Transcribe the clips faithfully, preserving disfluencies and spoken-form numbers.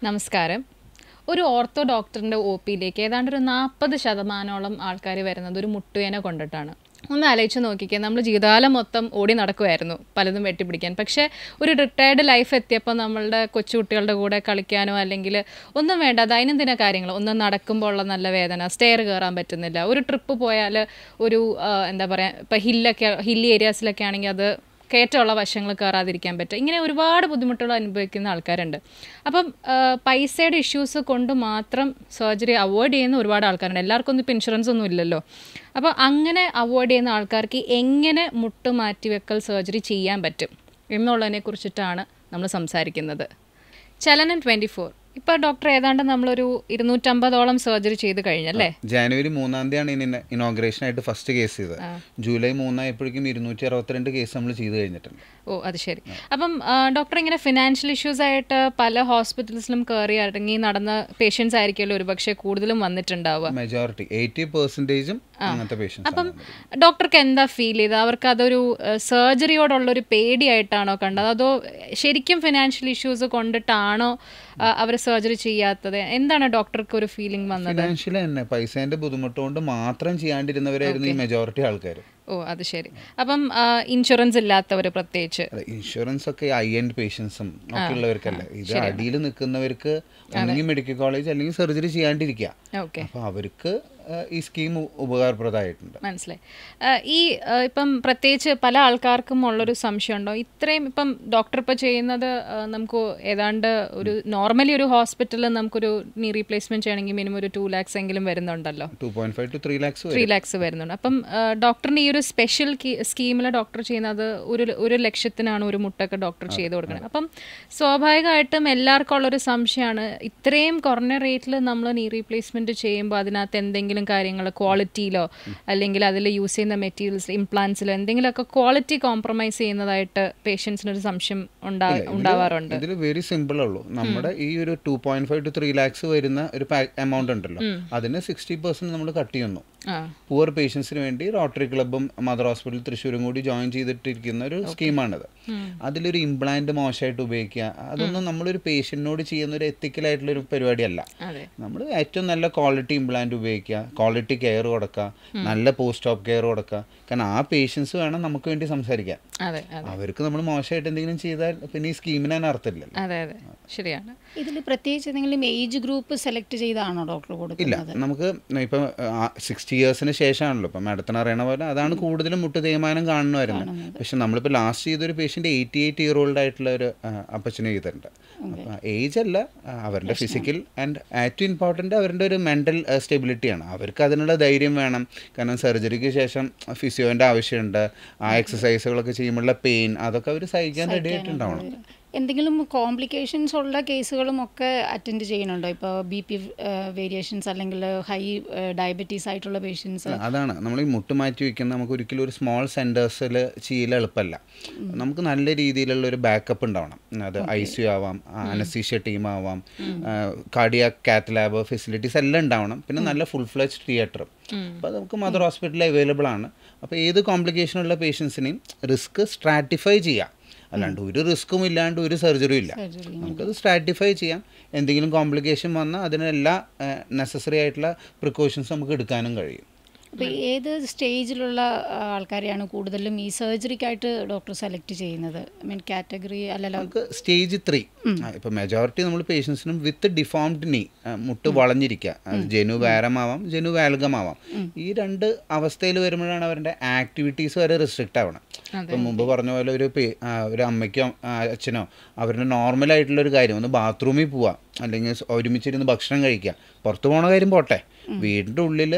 നമസ്കാരം. ഒരു ഓർത്തോ ഡോക്ടറിൻ്റെ ഒ പിയിലേക്ക് ഏതാണ്ട് ഒരു നാൽപ്പത് ശതമാനോളം ആൾക്കാർ വരുന്നത് ഒരു മുട്ടുവേന കൊണ്ടിട്ടാണ്. ഒന്ന് ആലോചിച്ച് നോക്കിക്കേ, നമ്മൾ ജീവിതകാലം മൊത്തം ഓടി നടക്കുമായിരുന്നു പലതും വെട്ടിപ്പിടിക്കാൻ. പക്ഷേ ഒരു റിട്ടയർഡ് ലൈഫ് എത്തിയപ്പോൾ നമ്മളുടെ കൊച്ചുകുട്ടികളുടെ കൂടെ കളിക്കാനോ അല്ലെങ്കിൽ ഒന്നും വേണ്ട, ദൈനംദിന കാര്യങ്ങൾ ഒന്ന് നടക്കുമ്പോൾ ഉള്ള നല്ല വേദന, സ്റ്റെയർ കയറാൻ പറ്റുന്നില്ല, ഒരു ട്രിപ്പ് പോയാൽ ഒരു എന്താ പറയുക, ഇപ്പോൾ ഹില്ലൊക്കെ ഹില്ലി ഏരിയാസിലൊക്കെ ആണെങ്കിൽ അത് കയറ്റമുള്ള വശങ്ങൾ കയറാതിരിക്കാൻ പറ്റും. ഇങ്ങനെ ഒരുപാട് ബുദ്ധിമുട്ടുകൾ അനുഭവിക്കുന്ന ആൾക്കാരുണ്ട്. അപ്പം പൈസയുടെ ഇഷ്യൂസ് കൊണ്ട് മാത്രം സർജറി അവോയ്ഡ് ചെയ്യുന്ന ഒരുപാട് ആൾക്കാരുണ്ട്. എല്ലാവർക്കും ഒന്നും ഇപ്പോൾ ഇൻഷുറൻസ് ഒന്നും ഇല്ലല്ലോ. അപ്പോൾ അങ്ങനെ അവോയ്ഡ് ചെയ്യുന്ന ആൾക്കാർക്ക് എങ്ങനെ മുട്ട് മാറ്റിവെക്കൽ സർജറി ചെയ്യാൻ പറ്റും എന്നുള്ളതിനെ കുറിച്ചിട്ടാണ് നമ്മൾ സംസാരിക്കുന്നത്. ചലനം ട്വൻറ്റി ഫോർ ഇപ്പോൾ ഡോക്ടർ ഏതാണ്ട് നമ്മളൊരു ഇരുന്നൂറ്റമ്പതോളം സർജറി ചെയ്ത് കഴിഞ്ഞല്ലേ? ജനുവരി മൂന്നാം തീയതിയാണ് ഇനി ഇനോഗ്രേഷൻ ആയിട്ട് ഫസ്റ്റ് കേസ് ചെയ്തത്. ജൂലൈ മൂന്നായപ്പോഴേക്കും ഇരുന്നൂറ്റി അറുപത്തിരണ്ട് കേസ് നമ്മൾ ചെയ്ത് കഴിഞ്ഞിട്ടുണ്ട്. ഓ, അത് ശരി. അപ്പം ഡോക്ടർ ഇങ്ങനെ ഫിനാൻഷ്യൽ ഇഷ്യൂസ് ആയിട്ട് പല ഹോസ്പിറ്റൽസിലും കയറി ഇറങ്ങി നടന്ന പേഷ്യൻസ് ആയിരിക്കുമല്ലോ ഒരുപക്ഷെ കൂടുതലും വന്നിട്ടുണ്ടാവുക. മെജോറിറ്റി എയ്റ്റി പെർസെന്റേജും അങ്ങനത്തെ പേഷ്യൻസ്. അപ്പം ഡോക്ടർക്ക് എന്താ ഫീൽ ചെയ്തത്? അവർക്ക് അതൊരു സർജറിയോടുള്ളൊരു പേടിയായിട്ടാണോ കണ്ടത്, അതോ ശരിക്കും ഫിനാൻഷ്യൽ ഇഷ്യൂസ് കൊണ്ടിട്ടാണോ അവർ സർജറി ചെയ്യാത്തത്? എന്താണ് ഡോക്ടർക്ക് ഒരു ഫീലിംഗ് വന്നത്? ഫിനാൻഷ്യൽ തന്നെ, പൈസേന്റെ ബുദ്ധിമുട്ട് കൊണ്ട് മാത്രം ചെയ്യാണ്ടിരുന്നവരായിരുന്നു ഈ മെജോറിറ്റി ആൾക്കാർ. ഓ, അത് ശരി. അപ്പം ഇൻഷുറൻസ് ഇല്ലാത്തവർ പ്രത്യേകിച്ച്? ഇൻഷുറൻസ് ഒക്കെ ഐ എൻഡ് പേഷ്യൻസും ഒക്കെ ഉള്ളവർക്കല്ലേ. ഇത് അടിയിൽ നിൽക്കുന്നവർക്ക് ഒന്നെങ്കിൽ മെഡിക്കൽ കോളേജ് അല്ലെങ്കിൽ സർജറി ചെയ്യാണ്ടിരിക്കുക. അപ്പൊ അവർക്ക് ഈ സ്കീം ഉപകാരപ്രദമായിട്ടുണ്ട്. മനസ്സിലായി. ഈ ഇപ്പം പ്രത്യേകിച്ച് പല ആൾക്കാർക്കും ഉള്ളൊരു സംശയമുണ്ടോ, ഇത്രയും ഇപ്പം ഡോക്ടർ ഇപ്പോൾ ചെയ്യുന്നത് നമുക്ക് ഏതാണ്ട് ഒരു നോർമലി ഒരു ഹോസ്പിറ്റലിൽ നമുക്കൊരു നീ റീപ്ലേസ്മെന്റ് ചെയ്യണമെങ്കിൽ മിനിമം ഒരു ടു ലാക്സ് എങ്കിലും വരുന്നുണ്ടല്ലോ. Two point five two three lakhs three lakhs വരുന്നുണ്ട്. അപ്പം ഡോക്ടറിന് ഈ ഒരു സ്പെഷ്യൽ സ്കീമിൽ ഡോക്ടർ ചെയ്യുന്നത് ഒരു ഒരു ലക്ഷത്തിനാണ് ഒരു മുട്ടൊക്കെ ഡോക്ടർ ചെയ്ത് കൊടുക്കുന്നത്. അപ്പം സ്വാഭാവികമായിട്ടും എല്ലാവർക്കും ഉള്ളൊരു സംശയമാണ്, ഇത്രയും കുറഞ്ഞ റേറ്റിൽ നമ്മൾ നീ റീപ്ലേസ്മെന്റ് ചെയ്യുമ്പോൾ അതിനകത്ത് എന്തെങ്കിലും കാര്യങ്ങൾ ക്വാളിറ്റിയിലോ അല്ലെങ്കിൽ അതിൽ യൂസ് ചെയ്യുന്ന മെറ്റീരിയൽസ് ഇംപ്ലാന്റ്സിലോ എന്തെങ്കിലുമൊക്കെ ക്വാളിറ്റി കോംപ്രമൈസ് ചെയ്യുന്നതായിട്ട് പേഷ്യൻസിനൊരു സംശയം ഉണ്ടാവാറുണ്ട്. ഇതിൽ വെരി സിമ്പിൾ ഉള്ളൂ. നമ്മുടെ ഈ ഒരു two point five two three lakhs വരുന്ന ഒരു എമൗണ്ട് ഉണ്ടല്ലോ, അതിന് സിക്സ്റ്റി പെർസെന്റ് നമ്മൾ കട്ട് ചെയ്യുന്നു. പുവർ പേഷ്യൻസിന് വേണ്ടി റോട്ടറി ക്ലബും മദർ ഹോസ്പിറ്റൽ തൃശ്ശൂരും കൂടി ജോയിൻ ചെയ്തിട്ടിരിക്കുന്ന ഒരു സ്കീമാണിത്. അതിലൊരു ഇംപ്ലാന്റ് മോശമായിട്ട് ഉപയോഗിക്കുക, അതൊന്നും നമ്മളൊരു പേഷ്യന്റിനോട് ചെയ്യുന്ന ഒരു എത്തിക്കലായിട്ടുള്ള ഒരു പരിപാടിയല്ല. നമ്മൾ ഏറ്റവും നല്ല ക്വാളിറ്റി ഇംപ്ലാന്റ് ഉപയോഗിക്കുക, ക്വാളിറ്റി കെയർ കൊടുക്കുക, നല്ല പോസ്റ്റ് ഓപ്പ് കെയർ കൊടുക്കുക. കാരണം ആ പേഷ്യൻസ് വേണം നമുക്ക് വേണ്ടി സംസാരിക്കാൻ. അവർക്ക് നമ്മൾ മോശമായിട്ട് എന്തെങ്കിലും ചെയ്താൽ പിന്നെ ഈ സ്കീമിന് തന്നെ അർത്ഥമില്ല. അതെ അതെ, ശരിയാണ്. ഇതിൽ പ്രത്യേകിച്ച് എന്തെങ്കിലും ഏജ് ഗ്രൂപ്പ് സെലക്ട് ചെയ്താണോ ഡോക്ടർ കൊടുക്കുന്നത്? ഇല്ല, നമുക്ക് ഇപ്പം സിക്സ്റ്റി ഇയേഴ്സിന് ശേഷമാണല്ലോ ഇപ്പം മാഡത്തിന് അറിയണ പോലെ അതാണ് കൂടുതലും മുട്ട് തേയ്മാനം കാണുമായിരുന്നത്. പക്ഷെ നമ്മളിപ്പോൾ ലാസ്റ്റ് ചെയ്തൊരു patient eighty eight year old ആയിട്ടുള്ള ഒരു അപ്പച്ചനെ ചെയ്തിട്ടുണ്ട്. അപ്പം ഏജ് അല്ല, അവരുടെ ഫിസിക്കൽ ആൻഡ് ഏറ്റവും ഇമ്പോർട്ടൻ്റ് അവരുടെ ഒരു മെൻ്റൽ സ്റ്റെബിലിറ്റിയാണ്. അവർക്ക് അതിനുള്ള ധൈര്യം വേണം. കാരണം സർജറിക്ക് ശേഷം ഫിസിയോൻ്റെ ആവശ്യമുണ്ട്. ആ എക്സസൈസുകളൊക്കെ ചെയ്യുമ്പോഴുള്ള പെയിൻ അതൊക്കെ അവർ സഹിക്കാൻ റെഡി ആയിട്ടുണ്ടാവണം. എന്തെങ്കിലും കോംപ്ലിക്കേഷൻസ് ഉള്ള കേസുകളും ഒക്കെ അറ്റൻഡ് ചെയ്യുന്നുണ്ടോ? ഇപ്പോൾ ബി പി വേരിയേഷൻസ് അല്ലെങ്കിൽ ഹൈ ഡയബറ്റീസ് ആയിട്ടുള്ള പേഷ്യൻസ്? അതാണ് നമ്മൾ ഈ മുട്ട് മാറ്റി വയ്ക്കുന്ന നമുക്ക് ഒരിക്കലും ഒരു സ്മോൾ സെൻറ്റേഴ്സിൽ ചെയ്യൽ എളുപ്പമല്ല. നമുക്ക് നല്ല രീതിയിലുള്ള ഒരു ബാക്കപ്പ് ഉണ്ടാവണം. അത് ഐ സി യു ആവാം, അനസ്തീഷ്യ ടീം ആവാം, കാർഡിയാക് കാത്ത് ലാബ് ഫെസിലിറ്റീസ് എല്ലാം ഉണ്ടാവണം. പിന്നെ നല്ല ഫുൾ ഫ്ലെഡ്ജ് തിയേറ്ററും. അപ്പോൾ നമുക്ക് മദർ ഹോസ്പിറ്റലിൽ അവൈലബിൾ ആണ്. അപ്പോൾ ഏത് കോംപ്ലിക്കേഷനുള്ള പേഷ്യൻസിനെയും റിസ്ക് സ്ട്രാറ്റിഫൈ ചെയ്യാം. അല്ലാണ്ട് ഒരു റിസ്ക്കും ഇല്ലാണ്ട് ഒരു സർജറിയും ഇല്ല. നമുക്കത് സ്ട്രാറ്റിഫൈ ചെയ്യാം. എന്തെങ്കിലും കോംപ്ലിക്കേഷൻ വന്നാൽ അതിനെല്ലാ നെസസറി ആയിട്ടുള്ള പ്രിക്കോഷൻസ് നമുക്ക് എടുക്കാനും കഴിയും. അപ്പോൾ ഏത് സ്റ്റേജിലുള്ള ആൾക്കാരെയാണ് കൂടുതലും ഈ സർജറിക്കായിട്ട് ഡോക്ടർ സെലക്ട് ചെയ്യുന്നത്? ഐ മീൻ കാറ്റഗറി അല്ലല്ലോ. നമുക്ക് സ്റ്റേജ് ത്രീ ഇപ്പോൾ മെജോറിറ്റി നമ്മൾ പേഷ്യൻസിനും വിത്ത് ഡിഫോംഡ് നീ, മുട്ട് വളഞ്ഞിരിക്കുക, ജനു വാരമാവാം ജനു വാൽഗമാവാം. ഈ രണ്ട് അവസ്ഥയിൽ വരുമ്പോഴാണ് അവരുടെ ആക്ടിവിറ്റീസ് വരെ റെസ്ട്രിക്റ്റ് ആവണം. ഇപ്പം മുമ്പ് പറഞ്ഞ പോലെ ഒരു ഒരു അമ്മയ്ക്കോ അച്ഛനോ അവരുടെ നോർമലായിട്ടുള്ളൊരു കാര്യം ഒന്ന് ബാത്റൂമിൽ പോവുക, അല്ലെങ്കിൽ ഒരുമിച്ചിരുന്ന് ഭക്ഷണം കഴിക്കുക, പുറത്തു പോകണ കാര്യം പോട്ടെ, വീടിൻ്റെ ഉള്ളിൽ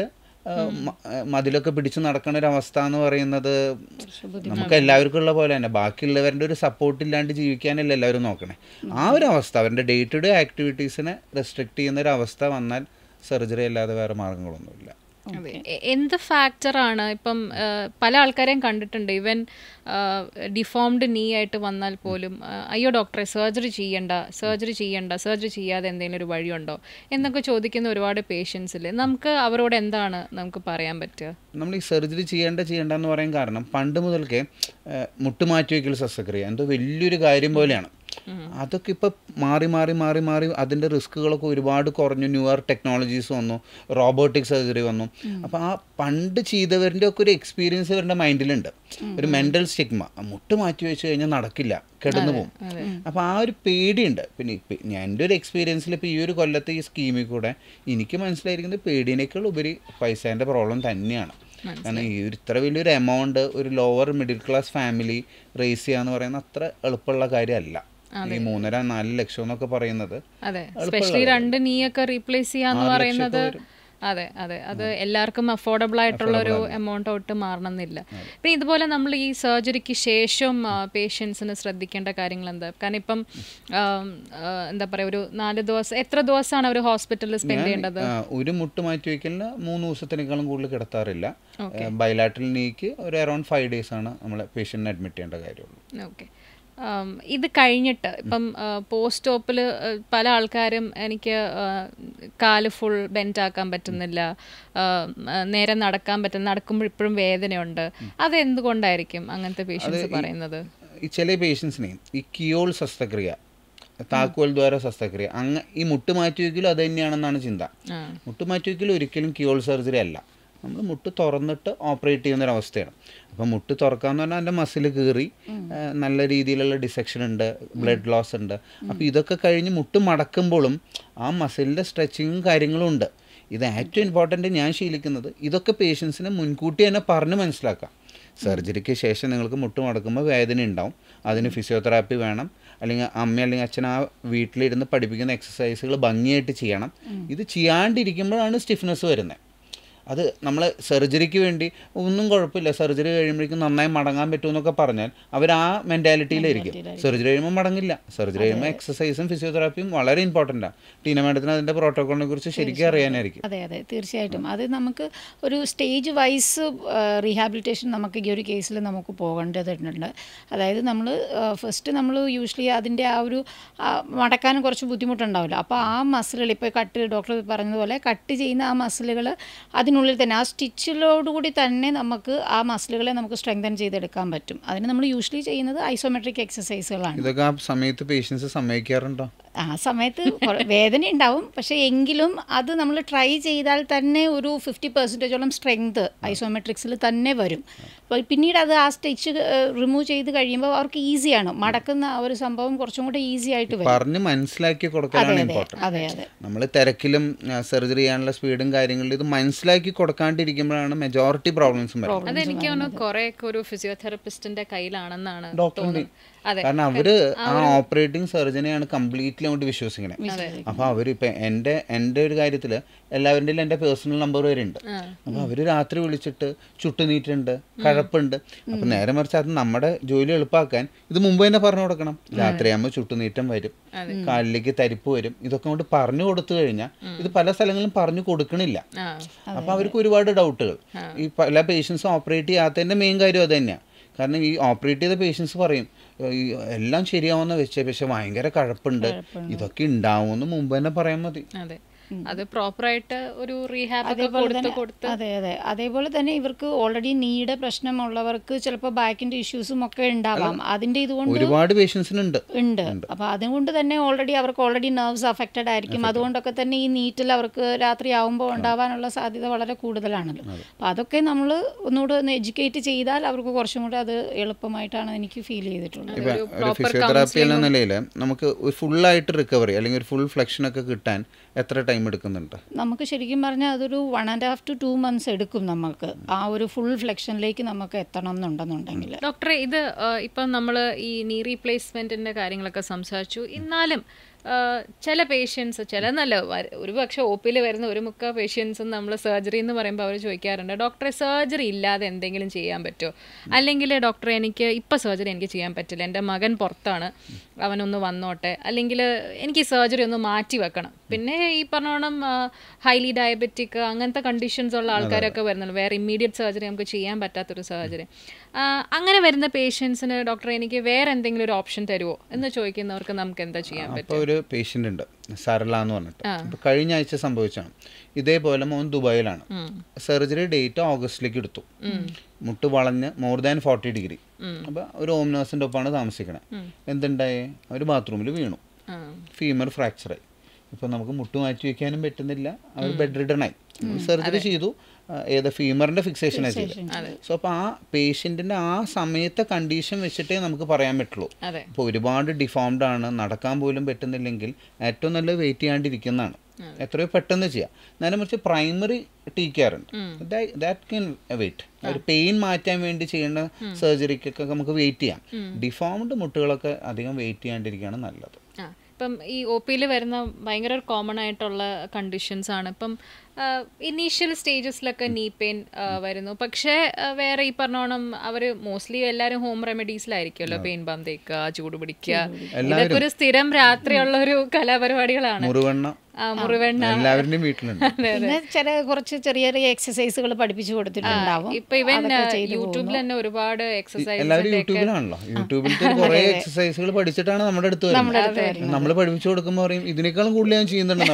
മതിലൊക്കെ പിടിച്ച് നടക്കുന്ന ഒരു അവസ്ഥ എന്ന് പറയുന്നത് നമുക്ക് എല്ലാവർക്കും ഉള്ള പോലെ തന്നെ ബാക്കിയുള്ളവരുടെ ഒരു സപ്പോർട്ട് ഇല്ലാണ്ട് ജീവിക്കാനല്ല എല്ലാവരും നോക്കണേ. ആ ഒരു അവസ്ഥ അവരുടെ ഡേ ടു ഡേ ആക്ടിവിറ്റീസിനെ റെസ്ട്രിക്ട് ചെയ്യുന്ന ഒരു അവസ്ഥ വന്നാൽ സർജറി അല്ലാതെ വേറെ മാർഗങ്ങളൊന്നുമില്ല. എന്ത് ഫാക്ടറാണ് ഇപ്പം പല ആൾക്കാരെയും കണ്ടിട്ടുണ്ട്, ഇവൻ ഡിഫോംഡ് നീ ആയിട്ട് വന്നാൽ പോലും അയ്യോ ഡോക്ടറെ സർജറി ചെയ്യണ്ട സർജറി ചെയ്യണ്ട സർജറി ചെയ്യാതെ എന്തെങ്കിലും ഒരു വഴിയുണ്ടോ എന്നൊക്കെ ചോദിക്കുന്ന ഒരുപാട് പേഷ്യൻസിൽ നമുക്ക് അവരോട് എന്താണ് നമുക്ക് പറയാൻ പറ്റുക? നമ്മൾ ഈ സർജറി ചെയ്യേണ്ട ചെയ്യേണ്ട എന്ന് പറയാൻ കാരണം പണ്ട് മുതൽക്കേ മുട്ടുമാറ്റി വയ്ക്കൽ ശസ്ത്രക്രിയ എന്തോ വലിയൊരു കാര്യം പോലെയാണ്. അതൊക്കെ ഇപ്പോൾ മാറി മാറി മാറി മാറി അതിൻ്റെ റിസ്കുകളൊക്കെ ഒരുപാട് കുറഞ്ഞു. ന്യൂവർ ടെക്നോളജീസ് വന്നു, റോബോട്ടിക് സർജറി വന്നു. അപ്പോൾ ആ പണ്ട് ചെയ്തവരുടെ ഒക്കെ ഒരു എക്സ്പീരിയൻസ് ഇവരുടെ മൈൻഡിലുണ്ട്. ഒരു മെൻ്റൽ സ്റ്റിഗ്മ, മുട്ട് മാറ്റി വെച്ച് കഴിഞ്ഞാൽ നടക്കില്ല, കിടന്നു പോകും. അപ്പോൾ ആ ഒരു പേടിയുണ്ട്. പിന്നെ ഇപ്പം എൻ്റെ ഒരു എക്സ്പീരിയൻസിൽ ഇപ്പോൾ ഈ ഒരു കൊല്ലത്തെ ഈ സ്കീമിൽ കൂടെ എനിക്ക് മനസ്സിലായിരിക്കുന്നത് പേടിയേക്കാൾ ഉപരി പൈസേൻ്റെ പ്രോബ്ലം തന്നെയാണ്. കാരണം ഈ ഒരു ഇത്ര വലിയൊരു എമൗണ്ട് ഒരു lower middle class family raise ചെയ്യുക എന്ന് പറയുന്നത് അത്ര എളുപ്പമുള്ള കാര്യമല്ല. ഈ മൂന്നര നാല് ലക്ഷം എന്നൊക്കെ പറയുന്നത് രണ്ട് നീ ഒക്കെ റീപ്ലേസ് ചെയ്യാന്ന് പറയുന്നത് അതെ അതെ അത് എല്ലാവർക്കും അഫോർഡബിൾ ആയിട്ടുള്ള ഒരു എമൗണ്ട് തൊട്ട് മാറണമെന്നില്ല. പിന്നെ ഇതുപോലെ നമ്മൾ ഈ സർജറിക്ക് ശേഷം പേഷ്യൻസിന് ശ്രദ്ധിക്കേണ്ട കാര്യങ്ങൾ എന്താ? കാരണം ഇപ്പം എന്താ പറയുക, ഒരു നാല് ദിവസം എത്ര ദിവസമാണ് അവർ ഹോസ്പിറ്റലിൽ സ്പെൻഡ് ചെയ്യേണ്ടത്? ഒരു മുട്ട് മാറ്റി വയ്ക്കലിന് മൂന്ന് ദിവസത്തിനേക്കാളും കൂടുതൽ കിടത്താറില്ല. ബൈലാറ്ററൽ നീക്ക് ഒരു അറൌണ്ട് ഫൈവ് ഡേയ്സ് ആണ് നമ്മളെ പേഷ്യന്റിനെ അഡ്മിറ്റ് ചെയ്യേണ്ട കാര്യമുള്ളൂ. ഓക്കെ. ഇത് കഴിഞ്ഞിട്ട് ഇപ്പം പോസ്റ്റ് ഓപ്പിൽ പല ആൾക്കാരും എനിക്ക് കാല് ഫുൾ ബെൻഡ് ആക്കാൻ പറ്റുന്നില്ല, നേരെ നടക്കാൻ പറ്റുന്ന, നടക്കുമ്പോൾ ഇപ്പോഴും വേദനയുണ്ട്. അതെന്തുകൊണ്ടായിരിക്കും അങ്ങനത്തെ പേഷ്യൻസ് പറയുന്നത്? ഈ ചില പേഷ്യൻസിനെ ഈ കിയോൾ ശസ്ത്രക്രിയ, താക്കോൽ ദ്വാര ശസ്ത്രക്രിയ, അങ്ങ് ഈ മുട്ട് മാറ്റി വയ്ക്കലും അത് തന്നെയാണെന്നാണ് ചിന്ത. മുട്ട് മാറ്റി വയ്ക്കലും ഒരിക്കലും കിയോൾ സർജറി അല്ല. നമ്മൾ മുട്ട് തുറന്നിട്ട് ഓപ്പറേറ്റ് ചെയ്യുന്നൊരവസ്ഥയാണ്. അപ്പം മുട്ട് തുറക്കാന്ന് പറഞ്ഞാൽ അതിൻ്റെ മസിൽ കീറി നല്ല രീതിയിലുള്ള ഡിസെക്ഷൻ ഉണ്ട്, ബ്ലഡ് ലോസ് ഉണ്ട്. അപ്പോൾ ഇതൊക്കെ കഴിഞ്ഞ് മുട്ട് മടക്കുമ്പോഴും ആ മസിലിൻ്റെ സ്ട്രെച്ചിങ്ങും കാര്യങ്ങളും ഉണ്ട്. ഇത് ഏറ്റവും ഇമ്പോർട്ടൻ്റ് ഞാൻ ശീലിക്കുന്നത് ഇതൊക്കെ പേഷ്യൻസിനെ മുൻകൂട്ടി തന്നെ പറഞ്ഞ് മനസ്സിലാക്കാം. സർജറിക്ക് ശേഷം നിങ്ങൾക്ക് മുട്ട് മടക്കുമ്പോൾ വേദന ഉണ്ടാവും, അതിന് ഫിസിയോതെറാപ്പി വേണം, അല്ലെങ്കിൽ അമ്മ അല്ലെങ്കിൽ അച്ഛൻ ആ വീട്ടിലിരുന്ന് പഠിപ്പിക്കുന്ന എക്സസൈസുകൾ ഭംഗിയായിട്ട് ചെയ്യണം. ഇത് ചെയ്യാണ്ടിരിക്കുമ്പോഴാണ് സ്റ്റിഫ്നെസ് വരുന്നത്. അത് നമ്മൾ സർജറിക്ക് വേണ്ടി ഒന്നും കുഴപ്പമില്ല, സർജറി കഴിയുമ്പോഴേക്കും നന്നായി മടങ്ങാൻ പറ്റുമെന്നൊക്കെ പറഞ്ഞാൽ അവർ ആ മെൻറ്റാലിറ്റിയിലായിരിക്കും. സർജറി കഴിയുമ്പോൾ മടങ്ങില്ല. സർജറി കഴിയുമ്പോൾ എക്സസൈസും ഫിസിയോതെറാപ്പിയും വളരെ ഇമ്പോർട്ടൻ്റാണ്. ടീന മാഡത്തിന് അതിൻ്റെ പ്രോട്ടോക്കോളിനെ കുറിച്ച് ശരിക്കും അറിയാനായിരിക്കും. അതെ അതെ തീർച്ചയായിട്ടും. അത് നമുക്ക് ഒരു സ്റ്റേജ് വൈസ് റീഹാബിലിറ്റേഷൻ നമുക്ക് ഈ ഒരു കേസിൽ നമുക്ക് പോകേണ്ടതുണ്ട്. അതായത് നമ്മൾ ഫസ്റ്റ് നമ്മൾ യൂഷ്വലി അതിൻ്റെ ആ ഒരു മടക്കാനും കുറച്ച് ബുദ്ധിമുട്ടുണ്ടാവില്ല. അപ്പോൾ ആ മസിലുകൾ ഇപ്പോൾ കട്ട് ഡോക്ടർ പറഞ്ഞതുപോലെ കട്ട് ചെയ്യുന്ന ആ മസിലുകൾ അതിനുള്ളിൽ തന്നെ ആ സ്റ്റിച്ചിലോടുകൂടി തന്നെ നമുക്ക് ആ മസിലുകളെ നമുക്ക് സ്ട്രെങ്തൻ ചെയ്തെടുക്കാൻ പറ്റും. അതിന് നമ്മൾ യൂഷ്വലി ചെയ്യുന്നത് ഐസോമെട്രിക് എക്സസൈസുകളാണ്. ഇതൊക്കെ ആ സമയത്ത് പേഷ്യൻസ് സമ്മതിക്കാറുണ്ടോ? ആ സമയത്ത് വേദന ഉണ്ടാവും, പക്ഷേ എങ്കിലും അത് നമ്മൾ ട്രൈ ചെയ്താൽ തന്നെ ഒരു ഫിഫ്റ്റി പെർസെൻറ്റേജോളം സ്ട്രെങ്ത് ഐസോമെട്രിക്സിൽ തന്നെ വരും. അപ്പോൾ പിന്നീട് അത് ആ സ്റ്റിച്ച് റിമൂവ് ചെയ്ത് കഴിയുമ്പോൾ അവർക്ക് ഈസിയാണ്, മടക്കുന്ന ആ ഒരു സംഭവം കുറച്ചും കൂടെ ഈസി ആയിട്ട് വരും. പറഞ്ഞ് മനസ്സിലാക്കി കൊടുക്കാനാണ് ഇമ്പോർട്ടൻറ്റ്. അതെ അതെ നമ്മൾ തിരക്കിലും സർജറി ചെയ്യാനുള്ള സ്പീഡും കാര്യങ്ങളിലും ഇത് മനസ്സിലാക്കി കൊടുക്കാണ്ടിരിക്കുമ്പോഴാണ് മെജോറിറ്റി പ്രോബ്ലംസും വരുന്നത്. അതെനിക്ക് തോന്നുന്നു കുറേയൊക്കെ ഒരു ഫിസിയോതെറാപ്പിസ്റ്റിന്റെ കയ്യിലാണെന്നാണ് ഡോക്ടറിന്റെ. കാരണം അവര് ആ ഓപ്പറേറ്റിംഗ് സർജനെയാണ് കംപ്ലീറ്റ്ലി അങ്ങോട്ട് വിശ്വസിക്കണേ. അപ്പോൾ അവരിപ്പോൾ എൻ്റെ എൻ്റെ ഒരു കാര്യത്തിൽ എല്ലാവരുടെയും എൻ്റെ പേഴ്സണൽ നമ്പർ വരെ ഉണ്ട്. അപ്പോൾ അവർ രാത്രി വിളിച്ചിട്ട് ചുട്ടുനീറ്റുണ്ട്, കഴപ്പുണ്ട്. അപ്പോൾ നേരെ മറിച്ച് അത് നമ്മുടെ ജോലി എളുപ്പമാക്കാൻ ഇത് മുമ്പ് തന്നെ പറഞ്ഞു കൊടുക്കണം. രാത്രിയാകുമ്പോൾ ചുട്ടുനീറ്റം വരും, കാലിലേക്ക് തരിപ്പ് വരും, ഇതൊക്കെ കൊണ്ട് പറഞ്ഞു കൊടുത്തു കഴിഞ്ഞാൽ ഇത് പല സ്ഥലങ്ങളിലും പറഞ്ഞു കൊടുക്കണില്ല. അപ്പോൾ അവർക്ക് ഒരുപാട് ഡൗട്ടുകൾ. ഈ പല പേഷ്യൻസും ഓപ്പറേറ്റ് ചെയ്യാത്തതിൻ്റെ മെയിൻ കാര്യം അത് തന്നെയാണ്. കാരണം ഈ ഓപ്പറേറ്റ് ചെയ്ത പേഷ്യൻസ് പറയും എല്ലാം ശരിയാവുന്ന വെച്ചേ, പക്ഷെ ഭയങ്കര കഴപ്പുണ്ട്, ഇതൊക്കെ ഉണ്ടാവുമെന്ന് മുമ്പ് തന്നെ പറയാൻ മതി. അത് പ്രോപ്പറായിട്ട് ഒരു റീഹാബ് കൊടുത്ത് കൊടുത്ത് അതെ അതെ അതേപോലെ തന്നെ ഇവർക്ക് ഓൾറെഡി നീയുടെ പ്രശ്നമുള്ളവർക്ക് ചിലപ്പോൾ ബാക്കിന്റെ ഇഷ്യൂസും ഒക്കെ ഉണ്ടാവാം. അതിന്റെ ഇതുകൊണ്ട് ഒരുപാട് പേഷ്യൻസിനുണ്ട് ഉണ്ട്. അപ്പോൾ അതുകൊണ്ട് തന്നെ ഓൾറെഡി അവർക്ക് ഓൾറെഡി നെർവ്സ് അഫക്റ്റഡ് ആയിരിക്കും. അതുകൊണ്ടൊക്കെ തന്നെ ഈ നീറ്റിൽ അവർക്ക് രാത്രി ആവുമ്പോൾ ഉണ്ടാവാനുള്ള സാധ്യത വളരെ കൂടുതലാണല്ലോ. അപ്പോൾ അതൊക്കെ നമ്മൾ ഒന്നുകൂടെ ഒന്ന് എഡ്യൂക്കേറ്റ് ചെയ്താൽ അവർക്ക് കുറച്ചും കൂടെ അത് എളുപ്പമായിട്ടാണ് എനിക്ക് ഫീൽ ചെയ്തിട്ടുള്ളത്. ഫിസിയോതെറാപ്പി എന്ന നിലയിൽ നമുക്ക് ഫുള്ളായിട്ട് റിക്കവറി അല്ലെങ്കിൽ ഒരു ഫുൾ ഫ്ലെക്ഷൻ ഒക്കെ കിട്ടാൻ എത്ര ടൈം എടുക്കുന്നുണ്ട്? നമുക്ക് ശരിക്കും പറഞ്ഞാൽ അതൊരു one and half to two months എടുക്കും നമുക്ക് ആ ഒരു ഫുൾ ഫ്ലെക്ഷനിലേക്ക് നമുക്ക് എത്തണം എന്നുണ്ടെന്നുണ്ടെങ്കിൽ. ഡോക്ടറെ, ഇത് ഇപ്പം നമ്മൾ ഈ നീ റീപ്ലേസ്മെൻറ്റിൻ്റെ കാര്യങ്ങളൊക്കെ സംസാരിച്ചു. എന്നാലും ചില പേഷ്യൻസ്, ചില നല്ല ഒരു പക്ഷേ ഒ പിയിൽ വരുന്ന ഒരു മുക്ക പേഷ്യൻസും നമ്മൾ സർജറി എന്ന് പറയുമ്പോൾ അവർ ചോദിക്കാറുണ്ട്, ഡോക്ടറെ സർജറി ഇല്ലാതെ എന്തെങ്കിലും ചെയ്യാൻ പറ്റുമോ? അല്ലെങ്കിൽ ഡോക്ടറെ എനിക്ക് ഇപ്പോൾ സർജറി എനിക്ക് ചെയ്യാൻ പറ്റില്ല, എൻ്റെ മകൻ പുറത്താണ്, അവനൊന്ന് വന്നോട്ടെ, അല്ലെങ്കിൽ എനിക്ക് സർജറി ഒന്ന് മാറ്റി വെക്കണം. പിന്നെ ഈ പറഞ്ഞോണം ഹൈലി ഡയബറ്റിക് അങ്ങനത്തെ കണ്ടീഷൻസ് ഉള്ള ആൾക്കാരൊക്കെ വരുന്നുള്ളൂ, വേറെ ഇമ്മീഡിയറ്റ് സർജറി നമുക്ക് ചെയ്യാൻ പറ്റാത്തൊരു സർജറി. അങ്ങനെ വരുന്ന പേഷ്യൻസിന് ഡോക്ടറെ എനിക്ക് വേറെ എന്തെങ്കിലും ഒരു ഓപ്ഷൻ തരുമോ എന്ന് ചോദിക്കുന്നവർക്ക് നമുക്ക് എന്താ ചെയ്യാൻ പറ്റും? ഒരു പേഷ്യൻ്റ് ഉണ്ട്, സരള എന്ന് പറഞ്ഞിട്ട്. അപ്പോൾ കഴിഞ്ഞ ആഴ്ച സംഭവിച്ചാണ് ഇതേപോലെ മോൻ ദുബായിലാണ്. സർജറി ഡേറ്റ് ഓഗസ്റ്റിലേക്ക് എടുത്തു. മുട്ട് വളഞ്ഞ് മോർ ദാൻ ഫോർട്ടി ഡിഗ്രി, അപ്പോൾ ഒരു ഹോം നേഴ്സിൻ്റെ ഒപ്പമാണ് താമസിക്കണേ. എന്തുണ്ടായേ, അവർ ബാത്റൂമിൽ വീണു, ഫീമർ ഫ്രാക്ചറായി. ഇപ്പോൾ നമുക്ക് മുട്ട് മാറ്റി വയ്ക്കാനും പറ്റുന്നില്ല, അവർ ബെഡ് റിഡണായി. സർജറി ചെയ്തു, ഏത് ഫീമറിൻ്റെ ഫിക്സേഷനാണ് ചെയ്തത്. സോ അപ്പോൾ ആ പേഷ്യൻറ്റിൻ്റെ ആ സമയത്തെ കണ്ടീഷൻ വെച്ചിട്ടേ നമുക്ക് പറയാൻ പറ്റുള്ളൂ. ഇപ്പോൾ ഒരുപാട് ഡിഫോംഡ് ആണ്, നടക്കാൻ പോലും പറ്റുന്നില്ലെങ്കിൽ ഏറ്റവും നല്ല വെയിറ്റ് ചെയ്യാണ്ടിരിക്കുന്നതാണ്, എത്രയോ പെട്ടെന്ന് ചെയ്യാം. നേരെ മറിച്ച് പ്രൈമറി ടീ കെയർ ഉണ്ട്, ദാറ്റ് ക്യാൻ വെയിറ്റ്. ഒരു പെയിൻ മാറ്റാൻ വേണ്ടി ചെയ്യേണ്ട സർജറിക്കൊക്കെ നമുക്ക് വെയിറ്റ് ചെയ്യാം. ഡിഫോംഡ് മുട്ടുകളൊക്കെ അധികം വെയിറ്റ് ചെയ്യാണ്ടിരിക്കുകയാണ് നല്ലത്. ഇപ്പം ഈ ഒ പിയിൽ വരുന്ന ഭയങ്കര കോമൺ ആയിട്ടുള്ള കണ്ടീഷൻസ് ആണ്. ഇപ്പം ഇനീഷ്യൽ സ്റ്റേജസിലൊക്കെ നീ പെയിൻ വരുന്നു, പക്ഷേ വേറെ ഈ പറഞ്ഞോണം അവർ മോസ്റ്റ്ലി എല്ലാവരും ഹോം റെമഡീസിലായിരിക്കുമല്ലോ, പെയിൻ ബാം തേക്കുക, ചൂട് പിടിക്കുക, ഇതൊക്കെ ഒരു സ്ഥിരം രാത്രിയുള്ള ഒരു കലാപരിപാടികളാണ്. മുറിവെണ്ണ എല്ലാവരുടെയും വീട്ടിലുണ്ട്. പിന്നെ ചില കുറച്ച് ചെറിയ ചെറിയ എക്സസൈസുകൾ പഠിപ്പിച്ചു കൊടുത്തിട്ടുണ്ടാവും. ഇപ്പൊ ഇവൻ യൂട്യൂബിൽ തന്നെ ഒരുപാട് എക്സസൈസ്, എല്ലാവരും യൂട്യൂബിലാണല്ലോ, യൂട്യൂബിൽ കുറെ എക്സസൈസുകൾ പഠിച്ചിട്ടാണ് നമ്മുടെ അടുത്ത് വരുന്നത്. നമ്മൾ പഠിപ്പിച്ചു കൊടുക്കുമ്പോൾ പറയും ഇതിനേക്കാളും കൂടുതൽ ഞാൻ ചെയ്യുന്നുണ്ടെന്ന്